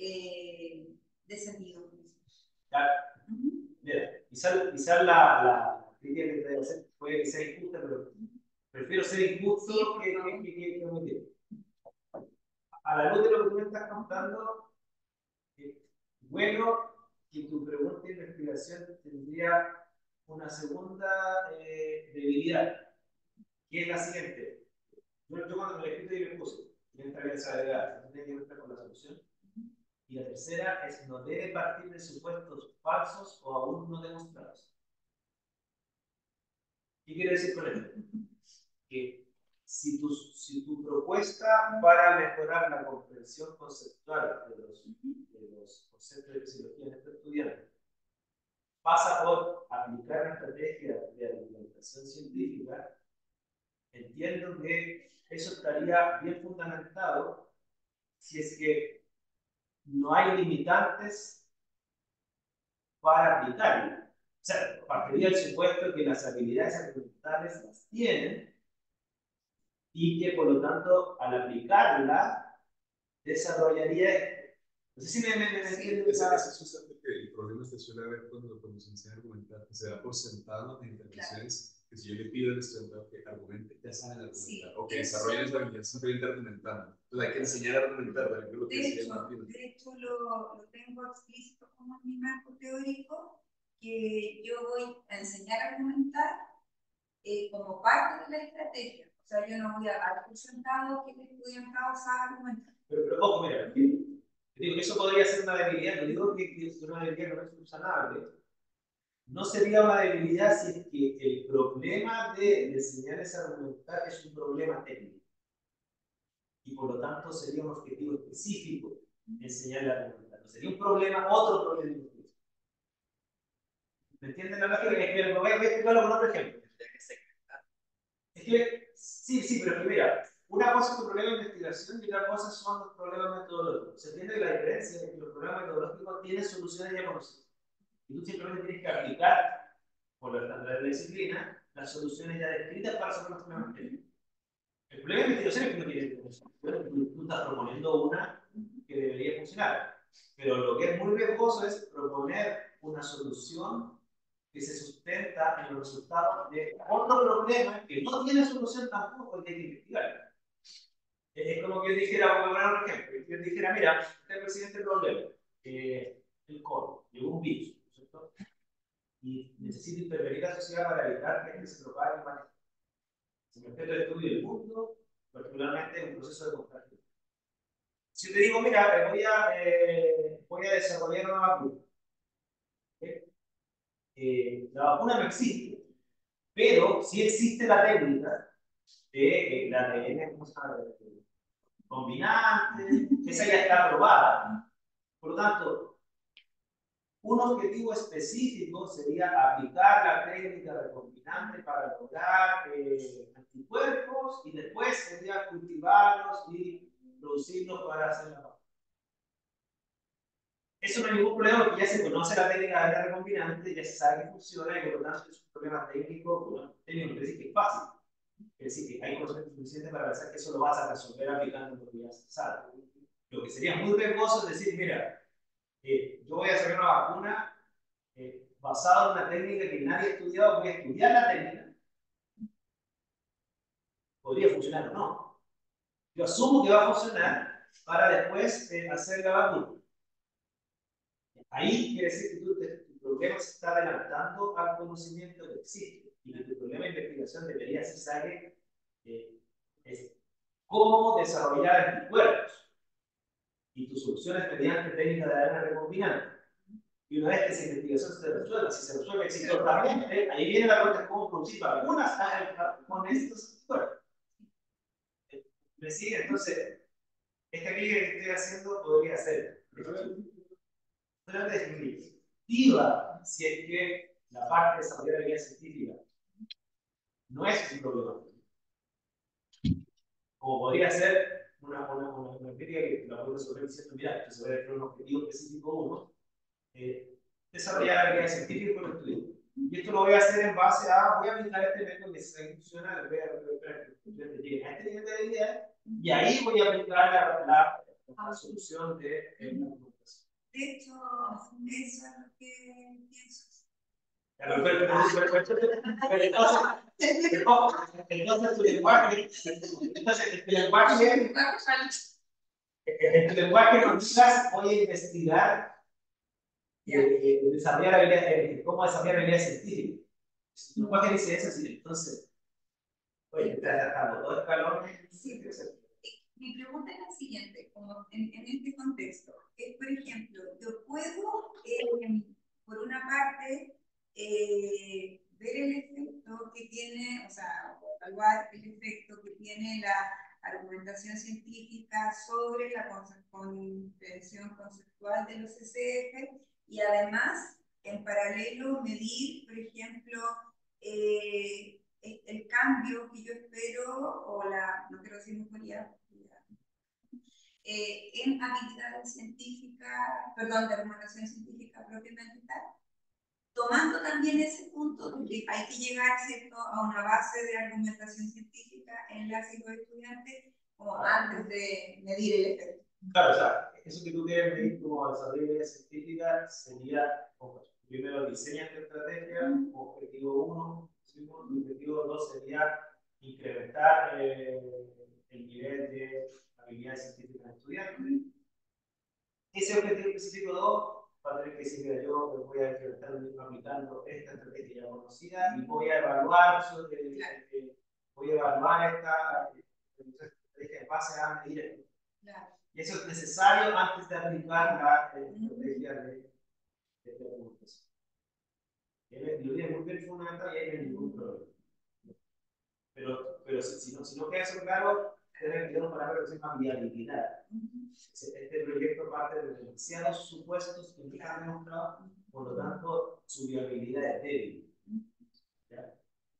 eh, descendido. Claro. Uh-huh. Mira, quizás quizá la, la crítica que te voy a hacer puede que sea injusta, pero prefiero ser injusto sí, que, que, que, que, que omitir. A la luz de lo que tú me estás contando, eh, bueno, que tu pregunta de investigación tendría una segunda eh, debilidad, que es la siguiente. Yo, yo cuando me lo escrito y me puse, mientras que desagregar, no tiene que ver con la solución. Y la tercera es no debe partir de supuestos falsos o aún no demostrados. ¿Qué quiere decir con esto? Que si tu, si tu propuesta para mejorar la comprensión conceptual de los, de los conceptos de psicología en este estudiante pasa por aplicar una estrategia de argumentación científica, entiendo que eso estaría bien fundamentado si es que no hay limitantes para aplicarlo. O sea, partiría del supuesto que las habilidades argumentales las tienen y que por lo tanto al aplicarla desarrollaría esto. No sé si me, me, me entiendo. Ese, ese es justamente el problema que suele haber cuando, cuando se enseña a argumentar, que se da por sentado en intervenciones, claro. Que si yo le pido al estudiante que argumente, ya saben argumentar, sí, o que desarrollen esa habilidad simplemente argumentando. Entonces hay que enseñar a argumentar, por ejemplo, lo que de decía hecho, Martín. De hecho, lo, lo tengo explícito como en mi marco teórico, que yo voy a enseñar a argumentar eh, como parte de la estrategia. O sea, yo no voy a dar por sentado que el estudiante sabe argumentar. Pero, pero ojo, mira, digo, eso podría ser una debilidad, no digo que, que es una debilidad no es subsanable. No sería una debilidad si es que el problema de, de enseñarles a argumentar es un problema técnico. Y por lo tanto sería un objetivo específico enseñarle a argumentar. No sería un problema, otro problema. ¿Me entienden la lógica? Es que voy a explicarlo con otro ejemplo. Es que, sí, sí, pero que mira, una cosa es tu problema de investigación y otra cosa son los problemas metodológicos. Se entiende que la diferencia es que los problemas metodológicos tienen soluciones ya conocidas. Y tú simplemente tienes que aplicar, por los estándares de la disciplina, las soluciones ya descritas para resolver los problemas técnicos. El problema de investigación es que no tiene solución. Tú estás proponiendo una que debería funcionar. Pero lo que es muy riesgoso es proponer una solución que se sustenta en los resultados de otro problema que no tiene solución tampoco y que hay que investigar. Es como que dijera, voy a poner un ejemplo, que dijera, mira, este es el siguiente problema, eh, el COVID, llegó un virus, ¿cierto? Y necesito intervenir la sociedad para evitar que se propague el manejo. Si me objeto de estudio del mundo, particularmente un proceso de contagio. Si te digo, mira, voy a, eh, voy a desarrollar una vacuna. ¿Okay? Eh, la vacuna no existe, pero sí existe la técnica de eh, la A D N, ¿cómo se llama? Combinante, esa ya está aprobada. Por lo tanto, un objetivo específico sería aplicar la técnica recombinante para lograr eh, anticuerpos y después sería cultivarlos y producirlos para hacer la vacuna. Eso no hay ningún problema porque ya se conoce la técnica de la recombinante, ya se sabe que funciona y por lo tanto es un problema técnico, bueno, técnico quiere decir que es fácil. Es decir, que hay conocimiento suficiente para pensar que eso lo vas a resolver aplicando lo que ya se sabe. Lo que sería muy riesgoso es decir, mira, eh, yo voy a hacer una vacuna eh, basada en una técnica que nadie ha estudiado, voy a estudiar la técnica. Podría funcionar o no. Yo asumo que va a funcionar para después eh, hacer la vacuna. Ahí quiere decir que tú, te, tu problema se está adelantando al conocimiento que existe. Y que tu problema de investigación debería ser eh, es cómo desarrollar anticuerpos. Y tus soluciones mediante técnicas de A D N recombinante. Y una vez que esa investigación se resuelva, si se resuelve exitosamente, ahí viene la pregunta de cómo producir vacunas con estos anticuerpos. ¿Me sigue? Entonces, esta clínica que estoy haciendo podría ser una definitiva si es que la parte de desarrollar la guía científica no es un problema. Como podría ser una, una, una, una crítica que la puedo resolver diciendo, mira, que se va a definir un objetivo específico uno, eh, desarrollar la guía científica con el estudio. Y esto lo voy a hacer en base a, voy a aplicar este método que se funciona, le voy a esperar que los estudiantes lleguen a este nivel de habilidad, y ahí voy a aplicar la, la, la solución de eh, la documentación. De hecho, eso es lo que pienso. Pero, pero, pero, pero, pero, entonces, entonces tu lenguaje, entonces tu lenguaje, en tu lenguaje no digas, voy a investigar Ya. eh, eh, desarrollar habilidades, eh, cómo desarrollar habilidades científicas. Si tu lenguaje dice eso, sí, entonces, oye, te estás dejando todo escalón. Sí, pero mi pregunta es la siguiente, como en, en este contexto, es, por ejemplo, yo puedo, eh, por una parte, eh, ver el efecto que tiene, o sea, o evaluar el efecto que tiene la argumentación científica sobre la conce- comprensión conceptual de los C C F y además, en paralelo, medir, por ejemplo, eh, el, el cambio que yo espero, o la, no quiero decir mejoría, eh, en habilidades científicas, perdón, de argumentación científica propiamente tal, tomando también ese punto, porque hay que llegar, ¿cierto?, a una base de argumentación científica en las y los estudiantes, como antes de medir el efecto. Claro, o sea, eso que tú quieres medir como desarrollo de habilidades científicas sería, como, primero, diseñas tu estrategia, Mm. objetivo uno, objetivo dos sería incrementar eh, el nivel de habilidades científicas de estudiantes. Mm. Ese objetivo específico dos va a tener que decir, mira, yo me voy a incrementar aplicando esta estrategia ya conocida y voy a evaluar, sobre, eh, eh, voy a evaluar esta eh, estrategia en base a medir. Claro. Y eso es necesario antes de aplicar la eh, estrategia de, de, de comunicación. Lo tiene muy bien fundamentado y ahí no hay ningún problema. Pero, pero si, si, no, si no queda eso claro, tiene que tener un parámetro que se llama viabilidad. Este proyecto parte de demasiados supuestos que no están demostrados, por lo tanto, su viabilidad es débil. ¿Ya?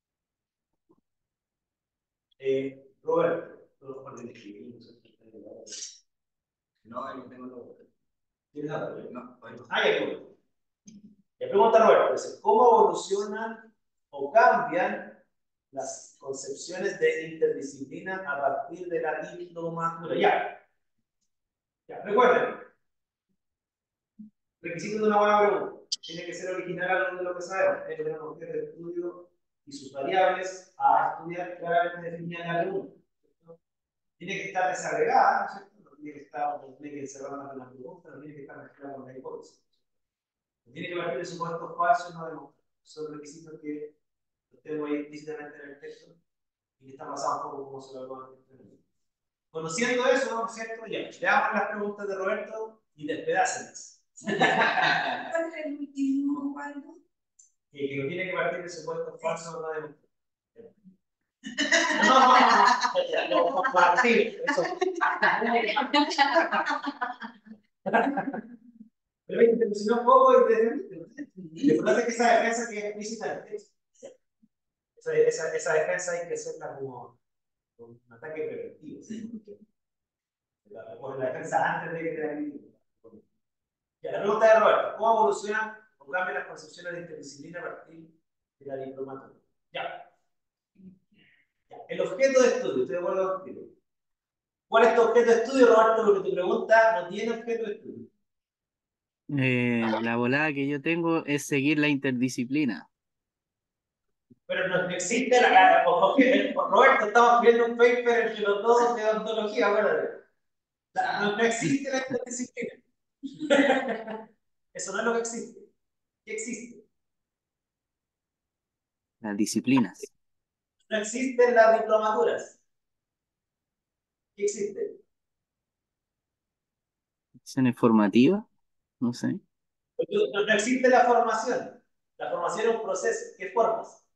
Eh, Roberto, todos los partidos que vimos. No, yo tengo lo. ¿Tienes algo? No, todavía no. Ah, ya tengo. Le pregunta a Roberto, dice, ¿cómo evolucionan o cambian las concepciones de interdisciplina a partir de la diplomatura? Ya. Ya, recuerden. Requisito de una buena pregunta. Tiene que ser original a lo de lo que sabemos. Tiene que tener un objeto de estudio y sus variables a estudiar claramente definidas en la pregunta. ¿Cierto? Tiene que estar desagregada, ¿no es cierto? No tiene que estar, no tiene que encerrar más de una pregunta, no tiene que estar mezclada con la hipótesis. No tiene que partir de supuestos falsos no demostrados. Son requisitos que los tengo ahí explícitamente en el texto y que están basados un poco como se lo hago en el texto. Conociendo eso, ¿no es cierto? Ya, veamos las preguntas de Roberto y despedácenlas. ¿Cuál es el último, Waldo? Y que no tiene que partir de supuestos falsos no demostrados. No, no, no, no, compartir. Eso. Pero te funcionó un poco y te recuerda que esa defensa que es explícita en el texto. Esa, esa, esa defensa hay que hacerla como un ataque preventivo. ¿Sí? La, la defensa antes de que te la critiquen. Ya, la pregunta de Roberto: ¿cómo evolucionan o cambian las concepciones de interdisciplina a partir de la diplomatura? Ya. Ya. El objeto de estudio, estoy de acuerdo contigo. ¿Cuál es tu objeto de estudio, Roberto? Porque tu pregunta no tiene objeto de estudio. Eh, la volada que yo tengo es seguir la interdisciplina. Pero no, no existe la. O, o, o, Roberto, estamos escribiendo un paper entre los dos de ontología, acuérdate. No, no existe la interdisciplina. Eso no es lo que existe. ¿Qué existe? Las disciplinas. No existen las diplomaturas. ¿Qué existe? Acciones formativas, no sé. No, no existe la formación. La formación es un proceso. ¿Qué formas?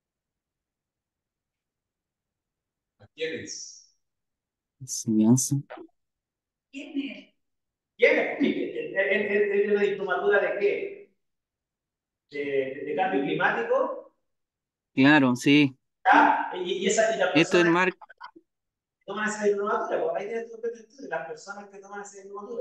¿A quiénes? Enseñanza. ¿Quién es? ¿Quién es? ¿Es una diplomatura de qué? ¿De, de, de cambio climático? Claro, sí. ¿Ah? Y, y, esa, y la Esto es persona mar... que toman esa diplomatura, pues ahí tienes tu objeto de estudio, las personas que toman esa diplomatura.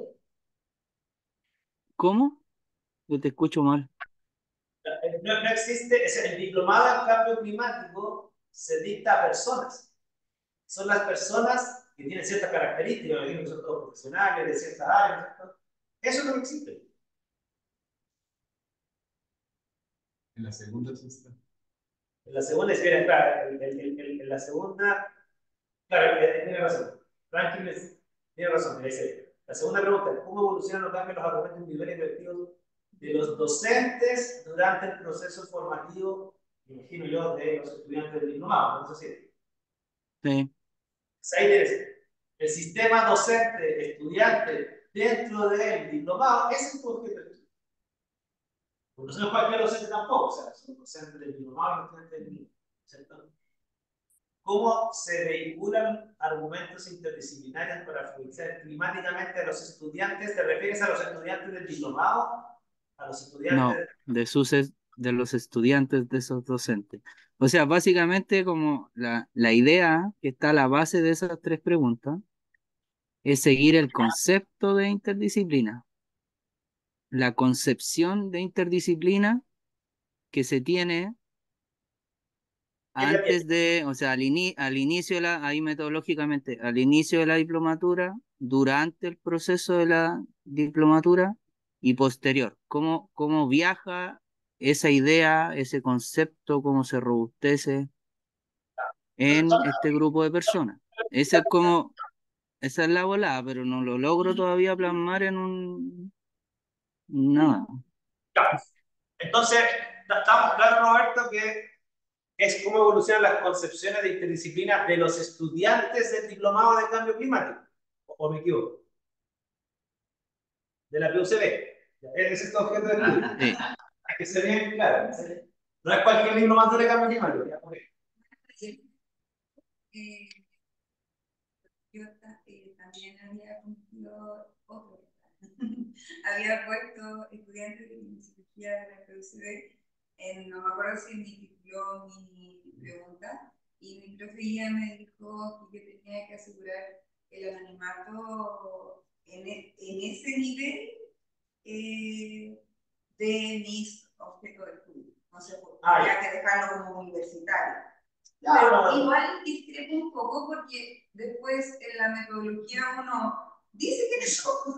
¿Cómo? Yo te escucho mal. No, no existe, es el diplomado en cambio climático se dicta a personas. Son las personas que tienen ciertas características, me digo que son todos profesionales de ciertas áreas, ¿cierto? Eso no existe. En la segunda sí está. En la segunda, es bien, claro, en, en, en, en la segunda, claro, tiene razón. Franklin tiene razón, me dice. La segunda pregunta es: ¿cómo evolucionan los cambios los argumentos individuales y colectivos de los docentes durante el proceso formativo, me imagino yo, de los estudiantes del diplomado, ¿no es así? Sí. Ahí tienes el sistema docente-estudiante dentro del diplomado, ese es tu objeto de estudio. Porque no es cualquier docente tampoco, o sea, son docentes del diplomado y estudiantes del diplomado, ¿cierto? ¿Cómo se vehiculan argumentos interdisciplinarios para fluidizar climáticamente a los estudiantes? ¿Te refieres a los estudiantes del diplomado? ¿A los estudiantes? No, de sus es- de los estudiantes de esos docentes. O sea, básicamente como la, la idea que está a la base de esas tres preguntas es seguir el concepto de interdisciplina, la concepción de interdisciplina que se tiene ¿Quién la tiene? antes de, o sea, al, ini- al inicio de la, ahí metodológicamente, al inicio de la diplomatura, durante el proceso de la diplomatura y posterior. ¿Cómo, cómo viaja esa idea, ese concepto, cómo se robustece en este grupo de personas? Ese es como, esa es la volada, pero no lo logro todavía plasmar en un, nada. Ya. Entonces, estamos claros, Roberto, que es cómo evolucionan las concepciones de interdisciplina de los estudiantes del diplomado de cambio climático. ¿O, o me equivoco? De la P U C B. Ese es tu objeto de estudio. Sí. Hay que ser bien claro. No es cualquier diplomado de cambio climático. Ya, ok. Eh, yo ta- eh, también había cumplido otro. Había puesto estudiantes de filosofía de la P U C D en, no me acuerdo si mi título mi pregunta, y mi profe guía me dijo que yo tenía que asegurar el anonimato en, e- en ese nivel eh, de mis objetos de estudio. No sé, pues, Ah, tenía ya. que dejarlo como universitario. Ya, Pero no, igual discrepo un poco porque después en la metodología uno dice que son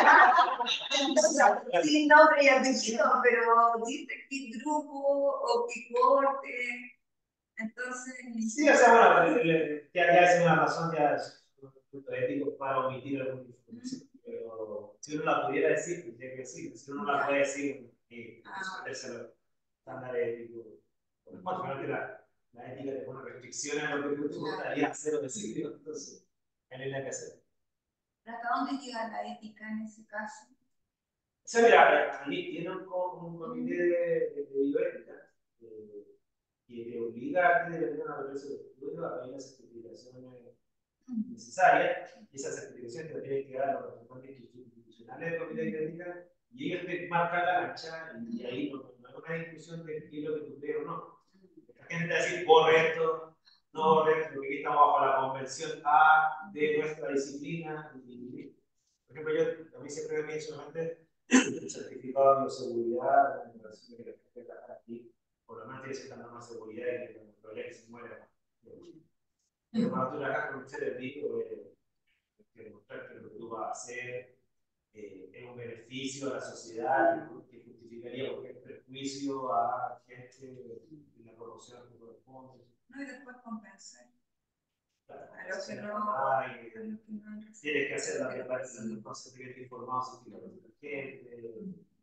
sin nombre y apellido, pero dice qué grupo o qué corte. Entonces, sí, o sea, bueno, le- le- ya, ya es una razón, ya es un punto ético para omitir alguna información. Pero si uno la pudiera decir, tendría que decir. Si uno no la puede decir, eh, someterse a los estándares éticos. Bueno, finalmente la, la ética te pone restricciones a lo que tú te gustaría hacer o decir, ¿no? Entonces, no hay nada que hacer. ¿hasta dónde llega la ética en ese caso? O sea, mira, aquí tiene un, co- un comité de, de, de bioética eh, que te obliga a que tener una regreso de estudio a pedir las certificaciones necesarias, y esas certificaciones te las tienen que dar los representantes institucionales del comité de ética, y ellos te marcan la cancha, y ahí no, no hay una discusión de qué es lo que tú crees o no. La gente te va a decir, borre esto, no borre esto, porque aquí estamos bajo la convención A de nuestra disciplina. Y, por ejemplo, yo a mí siempre me pienso solamente el certificado de bioseguridad, en relación de que la gente trabaja aquí, por lo menos tiene cierta norma de seguridad y que el problema se muera. Pero cuando tú trabajas con un servicio, eh, demostrar que lo que tú vas a hacer eh, es un beneficio a la sociedad, que justificaría cualquier prejuicio a gente de la corrupción que corresponde. No, y después compensar. Claro, A los que la no, verdad, a y, los que no han recibido. tienes que hacer la para entonces tienes que informar si tienes que gente.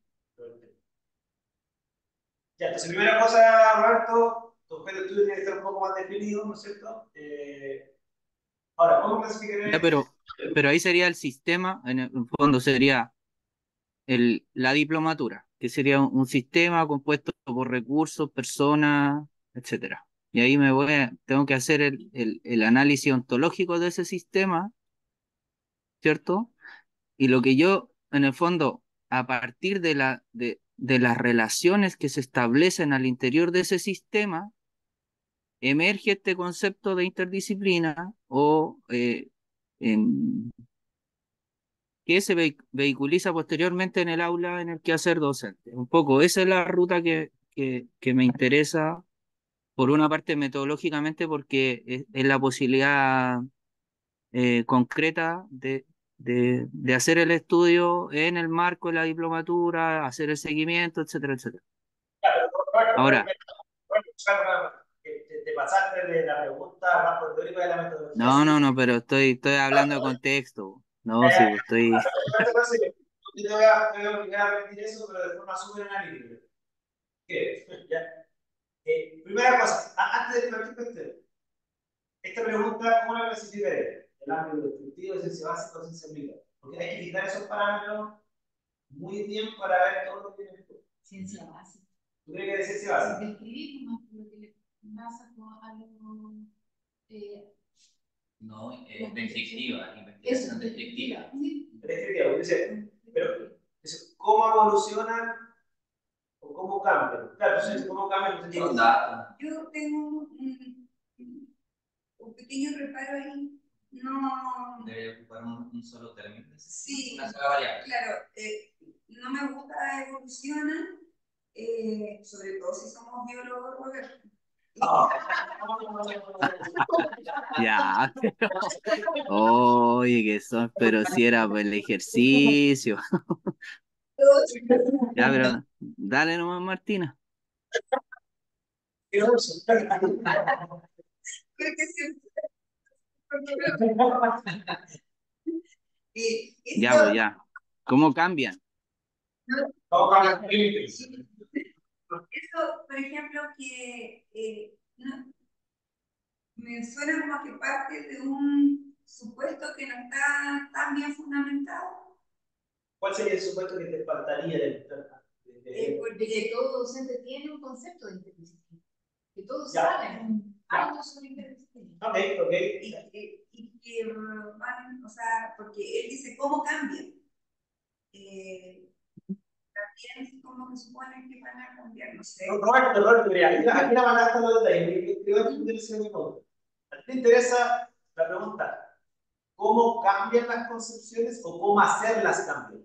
Ya, entonces, primera cosa, Roberto, tu objeto de estudio tiene que estar un poco más definido, ¿no es cierto? Eh, ahora, ¿cómo clasificar? Ya, pero, pero ahí sería el sistema, en el en fondo sería el, la diplomatura, que sería un, un sistema compuesto por recursos, personas, etcétera. Y ahí me voy a, tengo que hacer el, el, el análisis ontológico de ese sistema, ¿cierto? Y lo que yo, en el fondo, a partir de la, de, de las relaciones que se establecen al interior de ese sistema, emerge este concepto de interdisciplina o eh, en, que se ve- vehiculiza posteriormente en el aula en el quehacer docente. Un poco, esa es la ruta que, que, que me interesa, por una parte metodológicamente, porque es, es la posibilidad eh, concreta de, de, de hacer el estudio en el marco de la diplomatura, hacer el seguimiento, etcétera, etcétera. Ahora, Te, te pasaste de la pregunta más por teórica de la metodología. no, Sí. no, no, pero estoy, estoy hablando de contexto. No, sí, pues estoy. Yo te voy a, te voy a obligar a repetir eso, pero de forma súper analítica. ¿Qué? ¿Ya? Eh, primera cosa, a- antes de cualquier cuestión, esta pregunta, ¿cómo la clasificaré? El ámbito descriptivo, ciencia básica o ciencia aplicada. Porque hay que quitar esos parámetros muy bien para ver todo lo que tiene. Ciencia básica. ¿Tú crees que de ciencia básica? Describir más lo que le pasa a los... Eh, No, eh, descriptiva, eso, investigación descriptiva. sí. Descriptiva, dice, pero dice, ¿cómo evolucionan o cómo cambian? Claro, entonces, ¿cómo cambian? Entonces, Son datos. Yo tengo un, un- un pequeño reparo ahí. No, Debería ocupar un, un solo término. sí, Una sola variable. claro, eh, no me gusta evoluciona, eh, sobre todo si somos biólogos, Roberto. Ya, pero, oye, que son, pero si era por el ejercicio. Ya, pero dale nomás, Martina. Creo que sí. Y Ya, esto, pues ya. ¿Cómo cambian? ¿Cómo cambian los límites? eso, por ejemplo, que eh, no, me suena como que parte de un supuesto que no está tan bien fundamentado. ¿Cuál sería el supuesto que te faltaría de, de, de- Eh, De porque que todo docente tiene un concepto de interdisciplina. Que todos Ya. saben algo sobre interdisciplina. Ok, ok. y, y- y que uh, van, o sea, porque él dice cómo cambian. Eh, también como que supone que van a cambiar, no sé. Roberto, Roberto, mira, aquí la, aquí la mandaste a los detalles. Te voy a responder ese minuto. ¿A ti te interesa la pregunta? ¿Cómo cambian las concepciones o cómo hacerlas cambiar?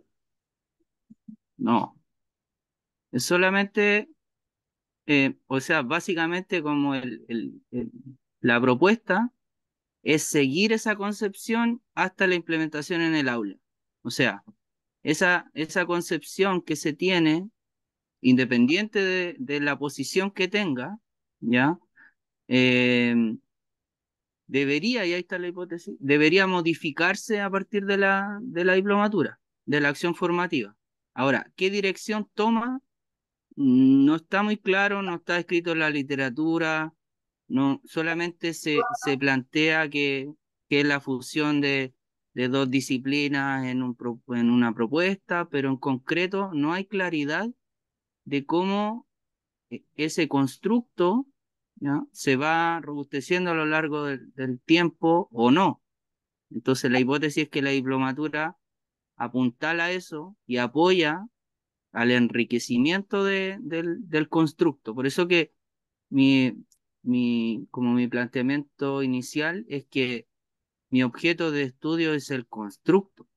No. Es solamente, eh, o sea, básicamente como el, el- el- la propuesta es seguir esa concepción hasta la implementación en el aula. O sea, esa, esa concepción que se tiene, independiente de, de la posición que tenga, ¿ya? Eh, debería, y ahí está la hipótesis, debería modificarse a partir de la, de la diplomatura, de la acción formativa. Ahora, ¿qué dirección toma? No está muy claro, no está escrito en la literatura, no, solamente se, se plantea que, que es la fusión de, de dos disciplinas en, un, pro- en una propuesta, pero en concreto no hay claridad de cómo e- ese constructo, ¿ya? Se va robusteciendo a lo largo del, del tiempo o no. Entonces la hipótesis es que la diplomatura apuntala a eso y apoya al enriquecimiento de- del, del constructo. Por eso que mi, mi, como mi planteamiento inicial es que mi objeto de estudio es el constructo,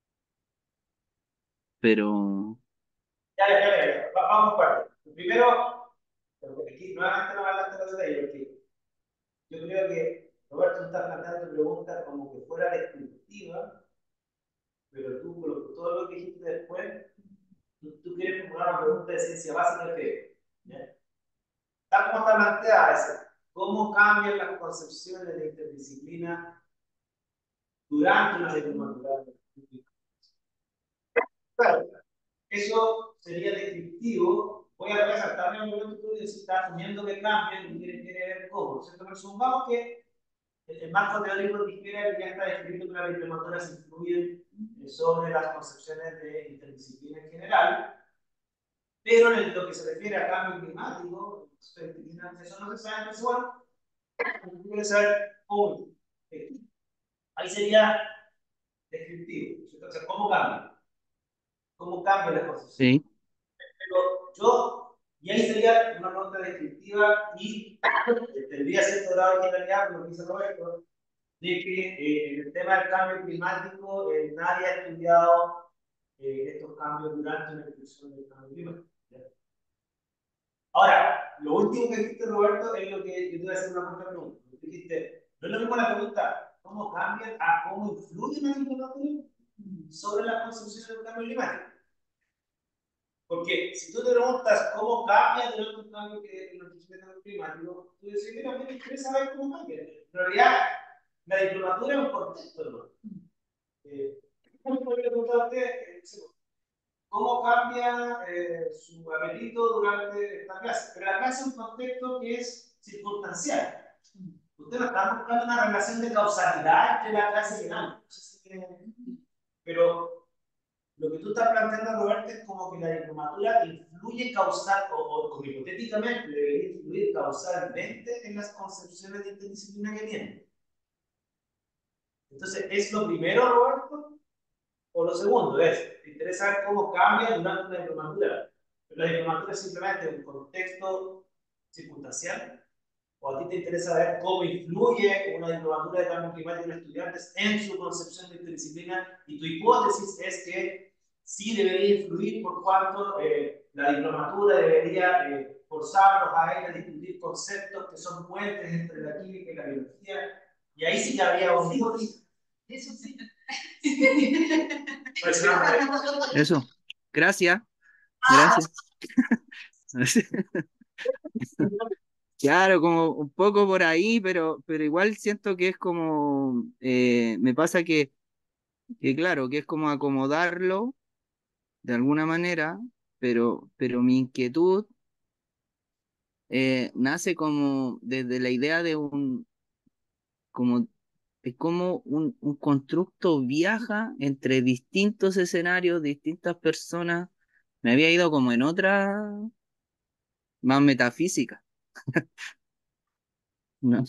pero Ya, ya, ya, ya. Va- Vamos por partes. Primero, pero aquí nuevamente no hablaste de los detalles, porque yo creo que Roberto está planteando preguntas como que fuera descriptiva, pero tú, con lo- todo lo que dijiste después, tú, tú quieres formular una pregunta de ciencia básica que, ¿ya? Tal como está planteada esa, ¿cómo cambian las concepciones de interdisciplina durante una diplomatura? Claro, eso sería descriptivo. Voy a resaltar en el momento que tú dices, está asumiendo que cambian y quiere, quiere ver cómo. ¿Cierto? Pero supongamos que el, el marco teórico dijera que ya está descrito que las diplomaturas influyen eh, sobre las concepciones de interdisciplina en general, pero en lo que se refiere a cambio climático, eso no se sabe, entonces bueno, quiere saber cómo. Eh, Ahí sería descriptivo, ¿cierto? O sea, ¿cómo cambia? ¿Cómo cambia la concepción? sí, Pero yo, y ahí sería una pregunta descriptiva y tendría cierto grado de generalidad, como dice Roberto, de que eh, en el tema del cambio climático eh, nadie ha estudiado eh, estos cambios durante una discusión del cambio climático. ¿Ya? Ahora, lo último que dijiste, Roberto, es lo que yo te voy a hacer una otra pregunta. Tú dijiste, no es lo mismo la pregunta, ¿cómo cambian a cómo influye una temperatura sobre las concepciones del cambio climático? Porque si tú te preguntas cómo cambia durante un cambio que en los cambio climático, tú dices, mira, me interesa saber cómo cambia. En realidad, la diplomatura es un contexto, ¿no? Eh, ¿Cómo podría preguntar a usted? Eh, cómo cambia eh, su apetito durante esta clase. Pero la clase es un contexto que es circunstancial. Usted no está buscando una relación de causalidad entre la clase y el año. Pero lo que tú estás planteando, Roberto, es como que la diplomatura influye causal, o, o como hipotéticamente debería influir causalmente en las concepciones de interdisciplina que tiene. Entonces, ¿es lo primero, Roberto? O lo segundo, es, ¿te interesa ver cómo cambia durante una diplomatura? ¿La diplomatura es simplemente un contexto circunstancial? ¿O a ti te interesa ver cómo influye una diplomatura de cambio climático en estudiantes en su concepción de interdisciplina? Y tu hipótesis es que sí debería influir por cuanto eh, la diplomatura debería eh, forzarlos a ellos a discutir conceptos que son puentes entre la química y la biología. Y ahí sí que habría un hipótesis. Eso sí. Eso. Gracias. Gracias. Claro, como un poco por ahí, pero, pero igual siento que es como, eh, me pasa que, que claro, que es como acomodarlo de alguna manera, pero, pero mi inquietud eh, nace como desde la idea de un, como, de cómo un, un constructo viaja entre distintos escenarios, distintas personas. Me había ido como en otra más metafísica, ¿no?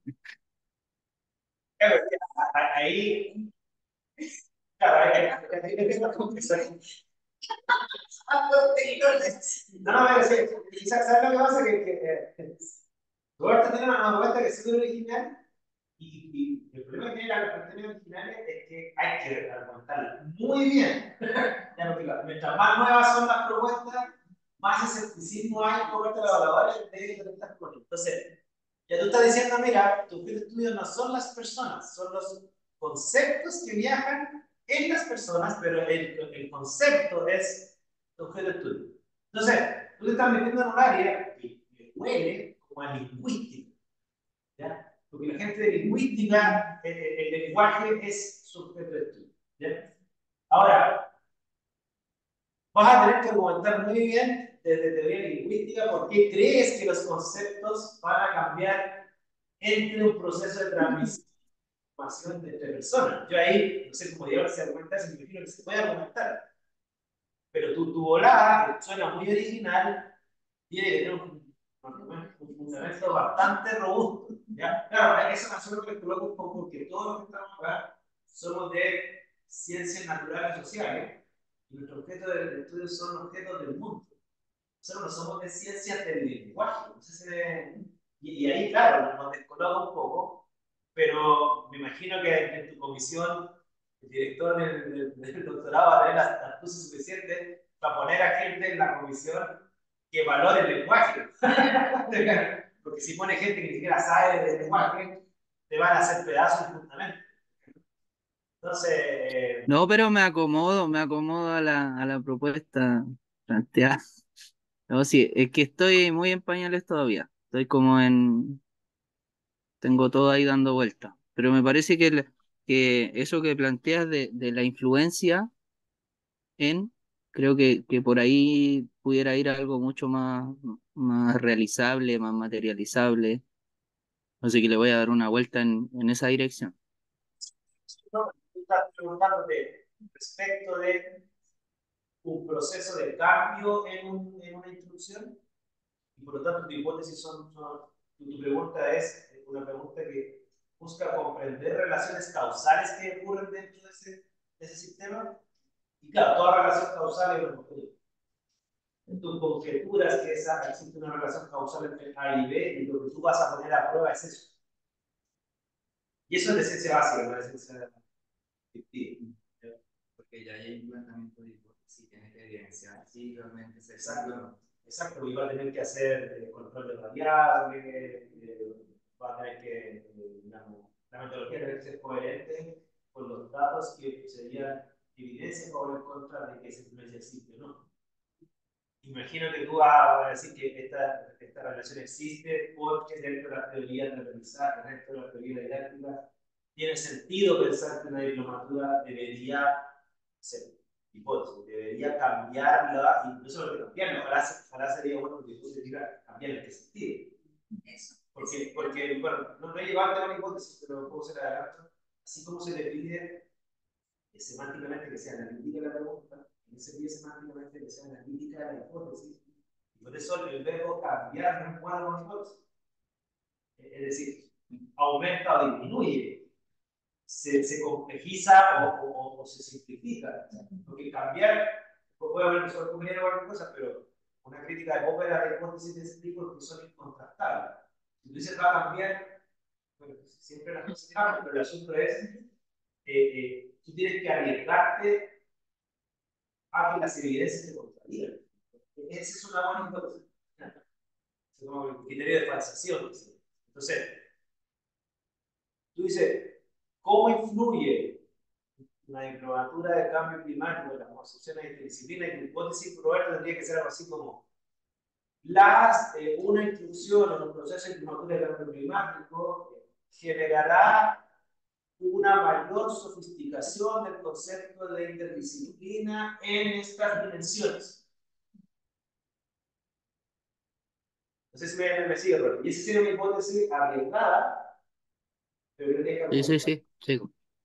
Claro, ahí, claro, ahí, ahí, ahí, ahí, no, no, es que, quizás, ¿sabes lo que pasa? Que, que eh, Roberto tiene una propuesta que es súper original y, y el problema que tiene las cuestiones originales es que hay que argumentarla muy bien. Ya, porque la- mientras más nuevas son las propuestas, más escepticismo hay en Roberto la evaluadora de lo que estás proponiendo. Entonces, ya tú estás diciendo, mira, tu objeto de estudio no son las personas, son los conceptos que viajan en las personas, pero el, el concepto es tu objeto de estudio. Entonces, tú te estás metiendo en un área que, que huele como a lingüística, ¿ya? Porque la gente de lingüística, eh, eh, el lenguaje es su objeto de estudio, ¿ya? Ahora, vas a tener que argumentar muy bien desde teoría lingüística por qué crees que los conceptos van a cambiar entre un proceso de transmisión de entre personas. Yo ahí, no sé cómo llevarse a argumentar, si me imagino que se puede argumentar. Pero tu, tu volada, que suena muy original, tiene que tener un, un fundamento bastante robusto. ¿Ya? Claro, eso nosotros que coloco un poco porque todos los que estamos acá somos de ciencias naturales y sociales y nuestro objeto de, de estudio son objetos del mundo. Nosotros no somos de ciencias del lenguaje. Entonces, eh, y, y ahí, claro, nos descoloca un poco, pero me imagino que en tu comisión el director del, del, del doctorado va a tener las astucia suficiente para poner a gente en la comisión que valore el lenguaje. Porque si pone gente que ni siquiera sabe del lenguaje, te van a hacer pedazos injustamente. Entonces, eh, No, pero me acomodo, me acomodo a la, a la propuesta planteada. No, sí, es que estoy muy en pañales todavía. Estoy como en, tengo todo ahí dando vueltas. Pero me parece que, el- que eso que planteas de, de la influencia en, creo que, que por ahí pudiera ir a algo mucho más, más realizable, más materializable. Así que le voy a dar una vuelta en, en esa dirección. no, tú estás preguntándote respecto de un proceso de cambio en, un, en una instrucción y por lo tanto tu hipótesis son, son tu, tu, pregunta es una pregunta que busca comprender relaciones causales que ocurren dentro de ese, de ese sistema y claro, toda relación causal es una conjetura. Tus conjeturas que esa, existe una relación causal entre A y B y lo que tú vas a poner a prueba es eso. Y eso es de ciencia básica, no es ciencia fictiva. Porque ya hay un planteamiento de hipótesis, tiene que evidenciar si realmente se Exacto, exacto, y va a tener que hacer eh, control de variables, eh, va a tener que, eh, digamos, la metodología debe ser coherente con los datos que serían evidencia por o en contra de que esa influencia existe o no. Imagino que tú vas a decir que esta, esta relación existe porque dentro de las teorías de aprendizaje, dentro de la teoría didáctica, tiene sentido pensar que una diplomatura debería ser hipótesis, debería cambiarla, y no solo que cambiarla, ojalá, ojalá sería bueno que tú digas cambiar en qué sentido. Eso. Porque, porque bueno, no, no he llevado a la hipótesis, pero puedo ser adelanto. Así como se le pide eh, semánticamente que sea analítica la pregunta, también se pide semánticamente que sea analítica la hipótesis. Y por eso el verbo cambiar no es igual a una hipótesis. Es decir, aumenta o disminuye, se, se complejiza o, o, o se simplifica. Porque cambiar, puede haber solo comer varias cosas, pero una crítica de Popper de hipótesis de ese tipo es que son incontrastables. Si tú dices va a cambiar, bueno, siempre las cosas cambian, pero el asunto es, eh, eh, tú tienes que arriesgarte a que las evidencias te contradigan. Esa es una buena hipótesis. Es como el criterio de falsación. Entonces, tú dices, ¿cómo influye una diplomatura de cambio climático en las concepciones de disciplina? Y tu hipótesis probar tendría que ser algo así como las, eh, una inclusión en un proceso de diplomatura de cambio climático eh, generará una mayor sofisticación del concepto de interdisciplina en estas dimensiones. No sé si me, me sigue, pero y esa sería una hipótesis arriesgada, pero yo tenía que Sí, sí, argumentar. sí, sí.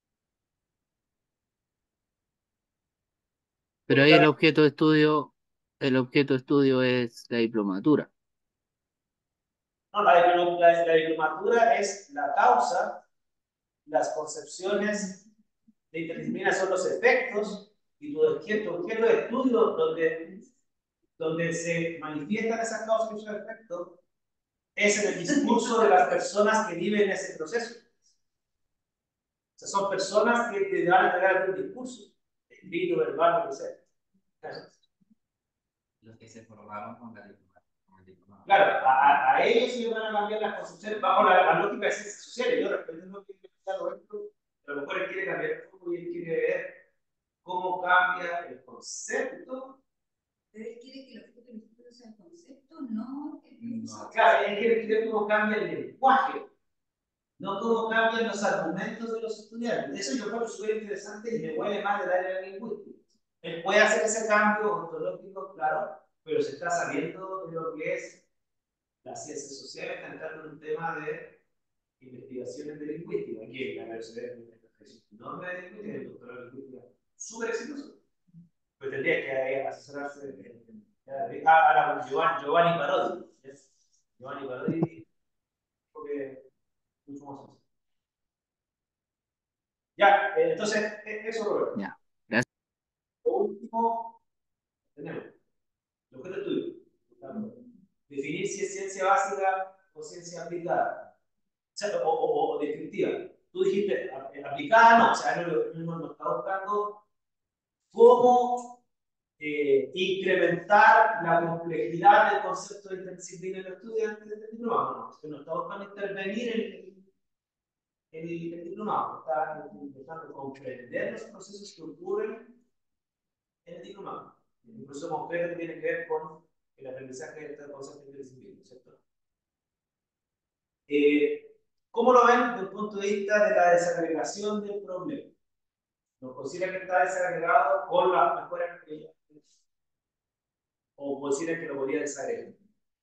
Pero ahí Porque el objeto de estudio, el objeto de estudio es la diplomatura. no, la, la, la diplomatura es la causa, las concepciones de interdisciplina son los efectos, y tu objeto, objeto de estudio donde, donde se manifiestan esas causas y esos efectos es en el discurso de las personas que viven ese proceso. O sea, son personas que te van a entregar un discurso, escrito, verbal, lo que sea. Los que se formaron con la diplomacia. Claro, a, a ellos sí van a cambiar las concepciones bajo la, la lógica de ciencias sociales. Yo respeto lo que está Roberto, a lo mejor él quiere cambiar el foco y él quiere ver cómo cambia el concepto. Pero él quiere que el objeto del estudio sea el concepto, no el No, claro, él quiere ver cómo cambia el lenguaje, no cómo cambian los argumentos de los estudiantes. Eso yo creo que es súper interesante y me huele más del área lingüística. Él puede hacer ese cambio ontológico, claro, pero se está saliendo de lo que es las ciencias sociales, está entrando en un tema de investigaciones de lingüística. Aquí en la universidad de enorme de lingüística, el doctorado de lingüística, súper exitoso. Pero tendría que asesorarse de, de, ah, ahora Giovanni, Giovanni Parodi. ¿Yes? Giovanni Parodi, porque mucho más sencillo. Ya, eh, entonces, eso, Roberto. Ya, gracias. Lo último, tenemos el objeto de estudio. Definir si es ciencia básica o ciencia aplicada. O, sea, o, o, o descriptiva. Tú dijiste aplicada, no, o sea, no, no, no está buscando cómo eh, incrementar la complejidad del concepto de interdisciplina en los estudiantes del diplomado. No, no, no está buscando intervenir en el, en el, el diplomado, está intentando comprender los procesos que ocurren en el diplomado. El proceso concreto tiene que ver con el aprendizaje de este concepto de interdisciplina, ¿cierto? Eh, ¿Cómo lo ven desde el punto de vista de la desagregación del problema? ¿Nos considera que está desagregado con las mejoras que o considera que lo podría desagregar?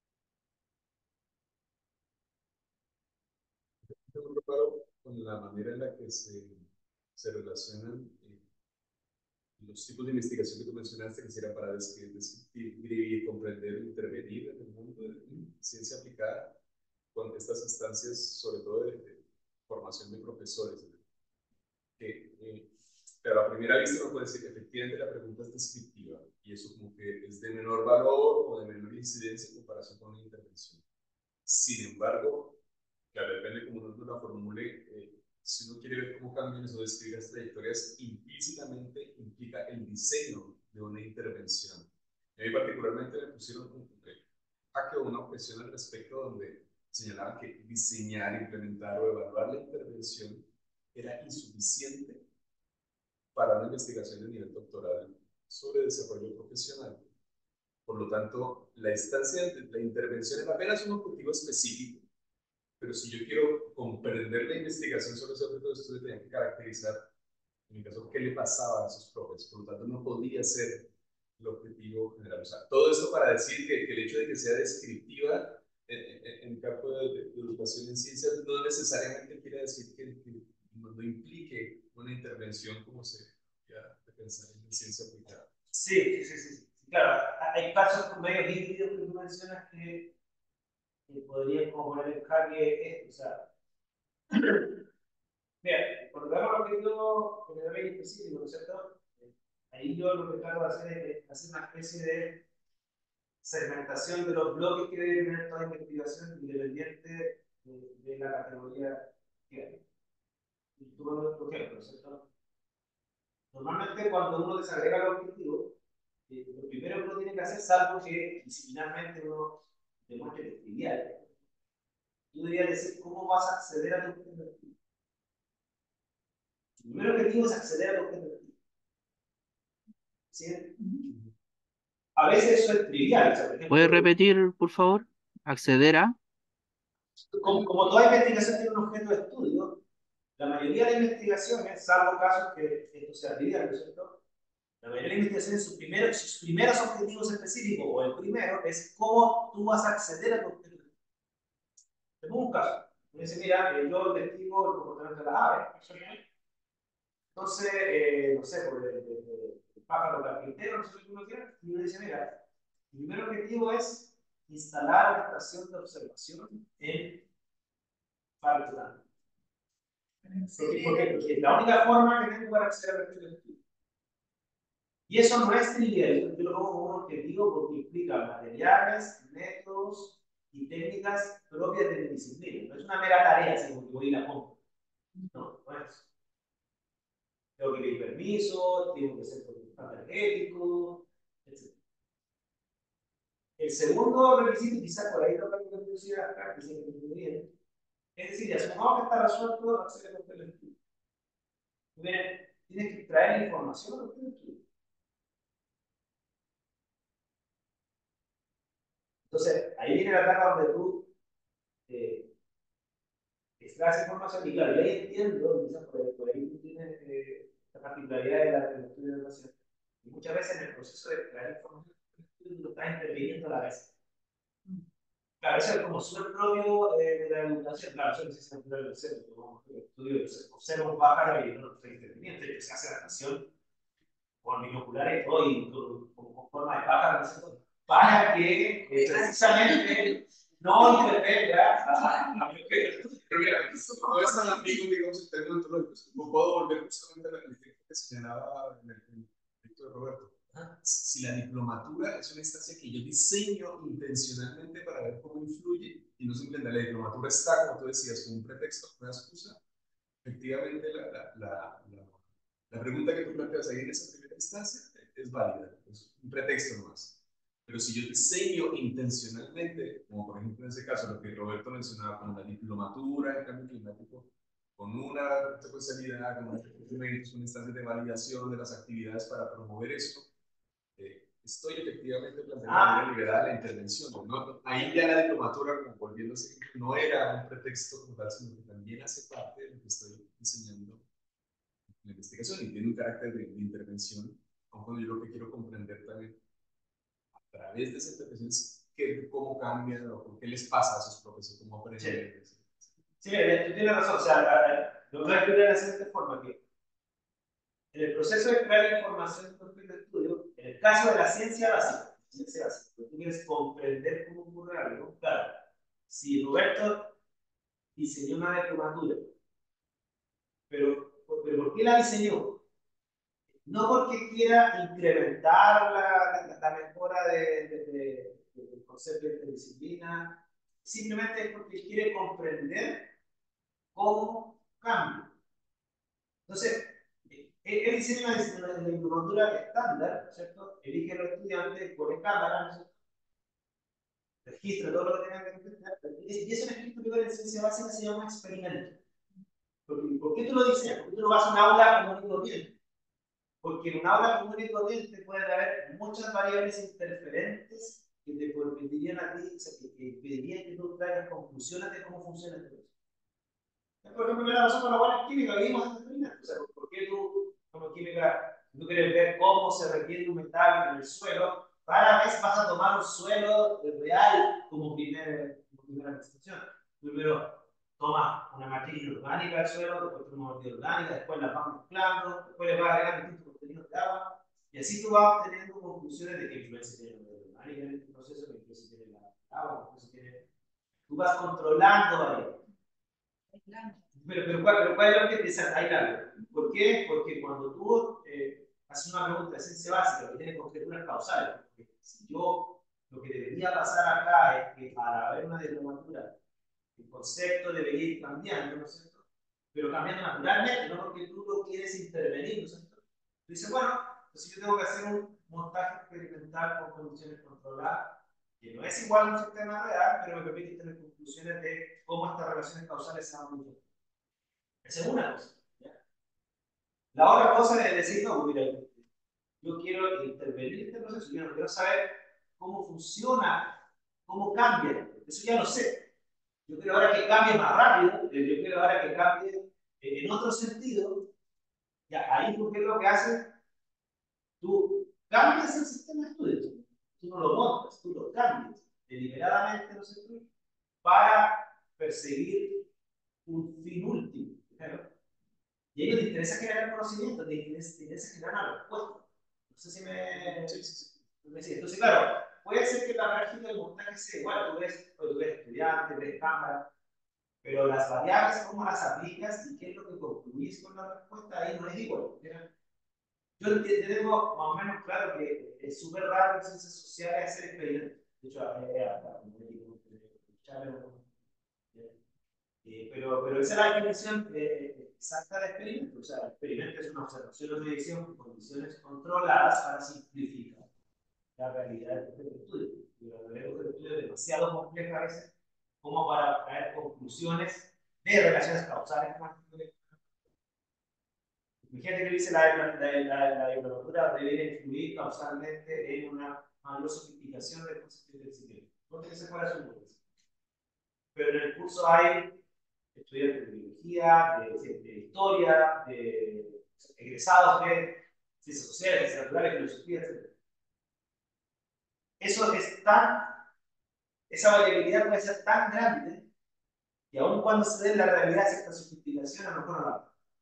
Yo me preparo con la manera en la que se, se relacionan eh, los tipos de investigación que tú mencionaste, que era para describir, describir, comprender, intervenir en el mundo de la ciencia aplicada, con estas instancias, sobre todo de, de formación de profesores. Que, eh, pero a primera vista uno puede decir que efectivamente la pregunta es descriptiva, y eso como que es de menor valor o de menor incidencia en comparación con una intervención. Sin embargo, claro, depende de cómo uno la formule, eh, si uno quiere ver cómo cambian o describir las trayectorias, implícitamente implica el diseño de una intervención. A mí particularmente me pusieron un jaque o una objeción al respecto donde señalaban que diseñar, implementar o evaluar la intervención era insuficiente para una investigación de nivel doctoral sobre desarrollo profesional. Por lo tanto, la instancia de la intervención es apenas un objetivo específico, pero si yo quiero comprender la investigación sobre ese objeto de estudio, tengo que caracterizar En mi caso, ¿qué le pasaba a esos profes? Por lo tanto, no podía ser el objetivo general. O sea, todo esto para decir que, que el hecho de que sea descriptiva en, en, en campo de, de, de educación en ciencias no necesariamente quiere decir que, que no, no implique una intervención como se ya de pensar en ciencia aplicada. Sí, sí, sí, sí, sí. Claro, hay casos con medios híbridos que tú mencionas que, que podrían como poner en jaque esto. O sea, mira, por dar un objetivo general y específico, ¿no es cierto? Ahí yo lo que trato de hacer es hacer una especie de segmentación de los bloques que debe tener toda investigación independiente de, de la categoría que hay. Y tú pones tu ejemplo, ¿no es cierto? Normalmente cuando uno desagrega el objetivo, eh, lo primero que uno tiene que hacer, salvo que disciplinarmente uno demuestre que es trivial, tú deberías decir cómo vas a acceder a tu objetivo. El primer objetivo es acceder a tu objetivo. ¿Sí? A veces eso es trivial. O sea, por ejemplo, ¿Puedes repetir, por favor? Acceder a. como, como toda investigación tiene un objeto de estudio, la mayoría de investigaciones, salvo casos que esto sea trivial, ¿no es cierto? La mayoría de investigaciones, sus primeros, sus primeros objetivos específicos, o el primero, es cómo tú vas a acceder a tu objetivo. Te pongo un caso. Me dice, mira, eh, yo investigo el comportamiento de las aves, entonces, eh, no sé, por el, el, el, el pájaro carpintero, no sé si uno quiere, y me dice, mira, el primer objetivo es instalar una estación de observación en Parque Plano. Porque, porque, porque es la única forma que tengo para acceder al perfil de estudio. Y eso no es trivial, yo lo pongo como un objetivo porque implica materiales, métodos y técnicas propias de mi disciplina. No es una mera tarea, así como que voy y la pongo. No, no es. Tengo que pedir permiso, tengo que ser energético, etcétera. El segundo requisito, quizás por ahí lo que me curiosidad acá, que se me bien, es decir, ya supongamos que está resuelto hacer el papel de estudio. Tienes que traer información del papel de estudio. Entonces, ahí viene la etapa donde tú eh, extraes información y claro, yo ahí entiendo, quizás por ahí, por ahí tú tienes eh, la particularidad de la, del estudio de educación. Y muchas veces en el proceso de extraer información, tú lo estás interviniendo a la vez. Claro, eso es como súper propio eh, de la educación. Claro, eso no sé si es natural del ser, como estudio, observa un pájaro y no estoy interviniendo, que se hace natación con binoculares y todo, y todo, con, con forma de pájaro, ¿no es cierto? Para que eh, precisamente no intervenga a la Pero mira, no es tan ambiguo, digamos, en términos ontológicos. No puedo volver justamente a la crítica que señalaba en el proyecto de Roberto. Si la diplomatura es una instancia que yo diseño intencionalmente para ver cómo influye, y no simplemente la diplomatura está, como tú decías, como un pretexto, una excusa, efectivamente la, la, la, la, la pregunta que tú planteas ahí en esa primera instancia es válida, es un pretexto nomás. Pero si yo diseño intencionalmente, como por ejemplo en ese caso lo que Roberto mencionaba, como la diplomatura en cambio climático, con una especialidad, con unos documentos, con instancias de validación de las actividades para promover eso, eh, estoy efectivamente planteando de manera liberal la intervención. ¿No? Ahí ya la diplomatura, como volviendo a ese ejemplo, no era un pretexto como tal, sino que también hace parte de lo que estoy diseñando en la investigación y tiene un carácter de, de intervención, aunque yo lo que quiero comprender también a través de esa intervención es que, cómo cambian o qué les pasa a esos profesores, cómo aprenden. Sí, sí, mira, tú tienes razón. O sea, lo voy a explicar de la siguiente forma: que en el proceso de crear información sobre el estudio, en el caso de la ciencia básica, ciencia básica, tú quieres comprender cómo ocurre algo. Claro, si Roberto diseñó una diplomatura, pero, pero ¿por qué la diseñó? No porque quiera incrementar la, la, la mejora de, de, de, de, del concepto de disciplina, simplemente es porque quiere comprender cómo cambia. Entonces, él diseña una diplomatura estándar, ¿cierto? Elige a los estudiantes, pone cámara, ¿no? Registra todo lo que tengan que registrar. Y eso en escritura en ciencia básica se llama experimento. Porque, ¿por qué tú lo diseñas? Porque tú no vas a un aula común y corriente. Porque en un aula común y corriente puede haber muchas variables interferentes que te permitirían a ti, o sea, que, que impedirían que tú traigas conclusiones de cómo funciona el proceso. Por ejemplo, la razón por la cual en química vivimos este experimento. O sea, ¿por qué tú como química, si tú quieres ver cómo se retiene un metal en el suelo, rara vez vas a tomar un suelo real como, primer, como primera presentación. Primero tomas una matriz orgánica del suelo, después tomas una matriz orgánica, después la vas mezclando, después le vas agregando distintos contenidos de agua, y así tú vas obteniendo conclusiones de qué influencia tiene la matriz orgánica en este proceso, qué influencia tiene la agua, qué influencia tiene... Tú vas controlando variables. Pero, pero, ¿cuál, pero ¿cuál es lo que te sale? Ahí la ¿Por qué? Porque cuando tú eh, haces una pregunta de ciencia básica que tiene conjeturas causales, porque si yo lo que debería pasar acá es que al haber una diplomatura, el concepto debería ir cambiando, ¿no es cierto? Pero cambiando naturalmente, no porque tú lo quieres intervenir, ¿no es cierto? Tú dices, bueno, entonces yo tengo que hacer un montaje experimental con condiciones controladas, que no es igual a un sistema real, pero me permite tener conclusiones de cómo estas relaciones causales se han modificado. Esa es una cosa. ¿Ya? La otra cosa es decir, no, mira, yo quiero intervenir en este proceso, yo no quiero saber cómo funciona, cómo cambia. Eso ya lo sé. Yo quiero ahora que cambie más rápido, yo quiero ahora que cambie eh, en otro sentido. Ya, ahí tú qué es lo que haces, tú cambias el sistema de estudio. Tú no lo montas, tú lo cambias deliberadamente, ¿no es cierto? Para perseguir un fin último. ¿Claro? Y a ellos les interesa generar conocimiento, les interesa, interesa generar una respuesta. No sé si me... Sí, sí, sí. Entonces, claro, puede ser que la práctica del montaje sea igual. Tú ves, tú ves estudiantes, ves cámara, pero las variables, cómo las aplicas y qué es lo que concluyes con la respuesta, ahí no es igual. ¿Verdad? Yo tengo más o menos claro que es súper raro en ciencias sociales hacer experimentos. De hecho, hasta como digo, Eh, pero, pero esa es la definición eh, exacta de experimento. O sea, el experimento es una observación o medición con condiciones controladas para simplificar la realidad del estudio. Y la realidad del estudio es demasiado compleja a veces como para traer conclusiones de relaciones causales. Fíjate que dice la, la, la, la diplomatura debe influir causalmente en una mayor sofisticación del concepto del sistema. No tiene que ser para su curso. Pero en el curso hay estudiantes de biología, de, de, de historia, de egresados de ciencias sociales, ciencias naturales, filosofía, etcétera. Eso es tan, esa variabilidad puede ser tan grande que aun cuando se dé en la realidad cierta sofisticación, a lo mejor no la.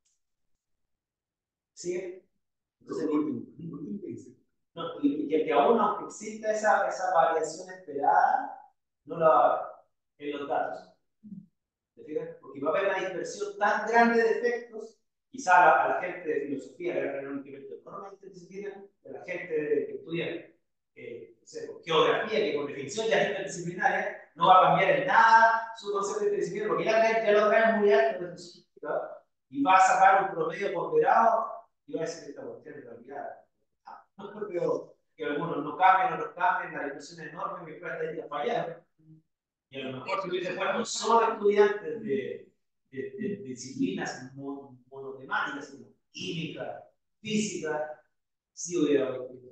¿Sí? Entonces, no, y que, que aún aunque exista esa, esa variación esperada, no la va a haber en los datos. ¿Te fijas? Porque va a haber una dispersión tan grande de efectos, quizá a la, a la gente de filosofía le va a tener un incremento enormemente disciplinario, a la gente de, que estudia eh, no sé, geografía, que por definición ya es interdisciplinaria, no va a cambiar en nada su concepto de interdisciplinaria, porque ya, ya lo trae muy alto de su y va a sacar un promedio ponderado y va a decir que esta cuestión en realidad. No creo que algunos no cambien o no cambien, la discusión es enorme, mi prueba estadística fallaron. Y a lo mejor si hubiese puesto solo estudiantes de, de, de, de disciplinas monotemáticas como química, física, sí hubiera,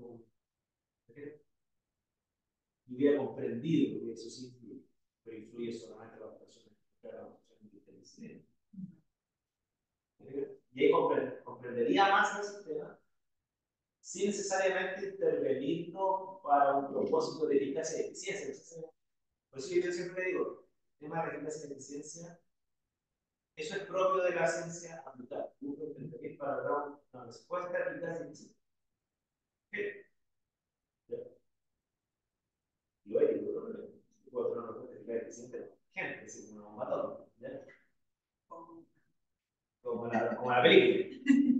hubiera comprendido que eso sí influye, pero influye solamente para las personas que claro, inteligentes. Y ahí comprendería más el sistema sin necesariamente intervenirlo para un propósito de eficacia y eficiencia. Por eso yo siempre digo, el tema de eficacia y eficiencia, eso es propio de la ciencia aplicada. Busco intervenir para lograr una respuesta eficaz y eficiente. Lo ético, ¿no? Puedo tener una respuesta eficaz y eficiente, gente, es como un matón, ¿ya? Como la, como la película.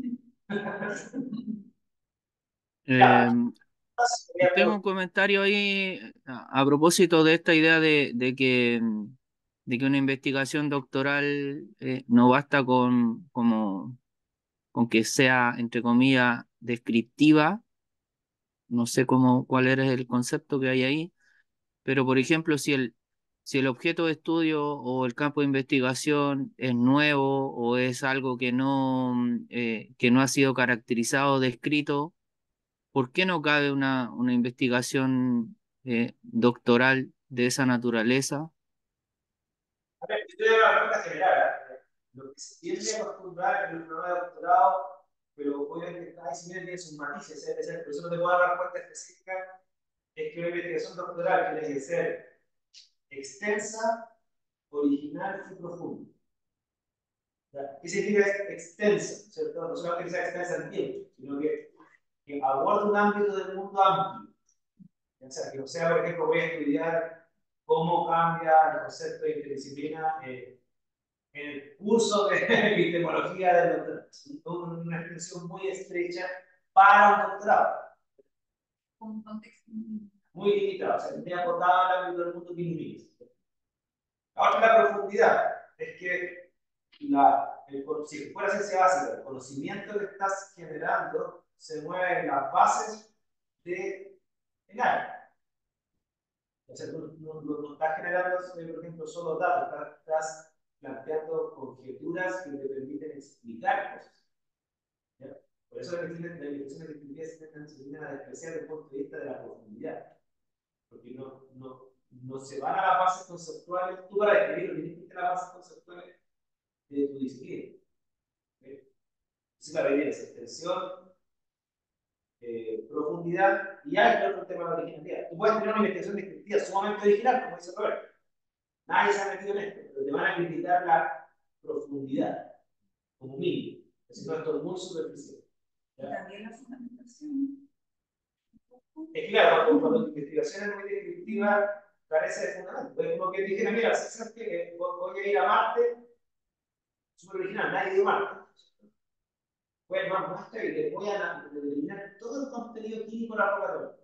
Eh, tengo un comentario ahí a, a propósito de esta idea de, de que, de que una investigación doctoral eh, no basta con, como, con que sea, entre comillas, descriptiva. No sé cómo, cuál era el concepto que hay ahí, pero por ejemplo, si el, si el objeto de estudio o el campo de investigación es nuevo o es algo que no, eh, que no ha sido caracterizado, descrito, ¿por qué no cabe una, una investigación eh, doctoral de esa naturaleza? A ver, yo te doy una respuesta general. ¿Eh? Lo que se tiende a acostumbrar en el programa de doctorado pero obviamente cada disciplina tiene sus matices, es decir, por eso no te puedo dar una respuesta específica, es que una investigación doctoral tiene que ser extensa, original y profunda. ¿Qué significa extensa? ¿Cierto? No solamente que sea extensa en tiempo, sino que, que aborde un ámbito del mundo amplio. O sea, que no sea, por ejemplo, voy a estudiar cómo cambia el concepto de interdisciplina eh, en el curso de epistemología del doctorado. Una extensión muy estrecha para un doctorado. Con un contexto muy limitado, o sea, muy acotado al ámbito del mundo que ilumina. Ahora, la profundidad es que la, el, si fuera ciencia básica, el conocimiento que estás generando se mueve en las bases del de área. O sea, tú no, no, no estás generando, por ejemplo, solo datos, estás, estás planteando conjeturas que te permiten explicar cosas. ¿Ya? Por eso la investigación de disciplina es una disciplina especial desde el punto de vista de la profundidad. Porque no, no, no se van a las bases conceptuales. Tú para escribir tienes que ir a las bases conceptuales de tu disciplina. ¿Okay? Entonces, la idea es extensión, eh, profundidad, y hay otro tema de originalidad. Tú puedes tener una investigación descriptiva sumamente original, como dice Roberto. Nadie se ha metido en esto, pero te van a criticar la profundidad, como mínimo. Si no, esto es muy superficial. y también la fundamentación. Es claro, cuando, cuando tu investigación es muy descriptiva, carece de fundamento. Es como que dijera, mira, ¿sabes qué? Voy a ir a Marte, súper original, nadie dio Marte. Voy a tomar muestra y le voy a determinar todo el contenido químico de la roca de oro.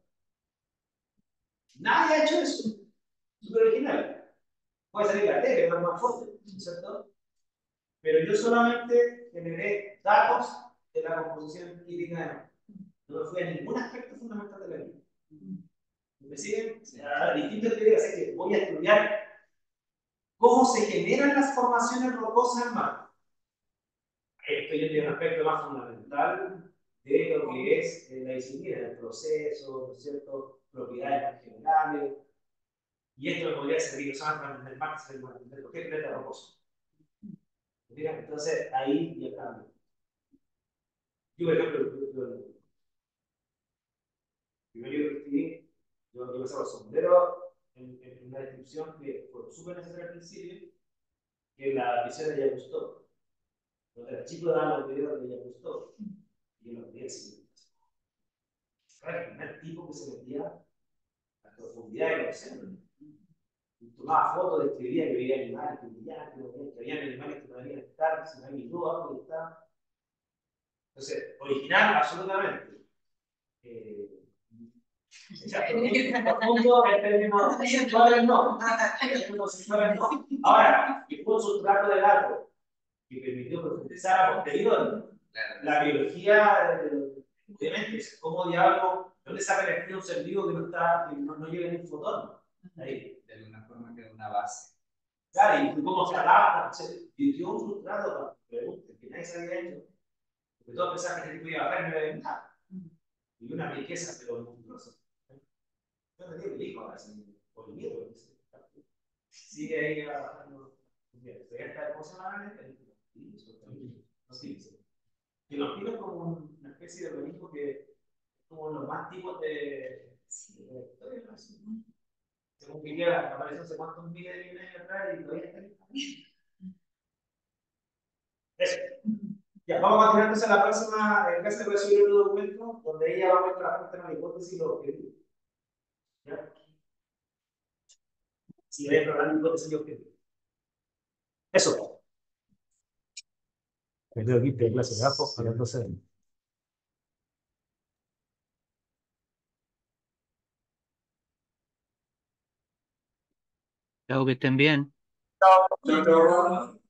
Nadie ha hecho eso. Súper original. Puede salir la tele, no más fotos, ¿cierto? Pero yo solamente generé datos de la composición química de Marte. No me fui a ningún aspecto fundamental de la química. ¿Me siguen? A distintas teorías, así que voy a estudiar cómo se generan las formaciones rocosas en Marte. Esto ya tiene un aspecto más fundamental de lo que es eh, la disciplina, el proceso, ¿no es cierto? Propiedades generales. Y esto me podría servir, no solamente para entender Marte, sino para entender por qué el planeta rocoso. Entonces, ahí ya cambia. Yo, por ejemplo, el primer libro que escribí, yo, yo me saco el sombrero en, en una descripción que fue súper necesaria al principio, que la visión de Jacques Cousteau. Cuando era chico daba los videos de Jacques Cousteau, y yo los veía así. Era el primer tipo que se metía a la profundidad del océano. Tomaba fotos, describía que veía animales que brillaban, que había animales que no debían estar, si no hay ni duda, que estaban. Entonces, original, absolutamente. Eh, Profundo, el término conceptual no. no. Ahora, que fue un sustrato de datos que permitió profundizar a posteriori la biología, obviamente, cómo diablo, ¿dónde saca el espíritu un ser vivo que no, está, que no, no llega ni un fotón? Ahí. De alguna forma queda una base. Claro, y cómo se adapta, se dio un sustrato para preguntas que nadie se había hecho. Porque todos pensaban que se podía bajar y no había nada. Y una riqueza, pero monstruosa. Yo no digo el hijo ahora, o el nieto. Sigue ahí bajando. ¿Cómo se llama? Los pinos. Y los pinos como una especie de organismo que es como los más tipos de historia. Según que ya apareció hace cuántos miles de años atrás y todavía está ahí. Eso. Ya, vamos a continuar entonces la próxima clase. Voy a subir otro documento donde ella va a mostrar la fuente de la hipótesis y los objetivos. ¿Ya? Si voy a explorar hipótesis y objetivos. Eso. Me tengo que ir de clase de abajo a las doce. Chao, que estén bien. Chao, chao.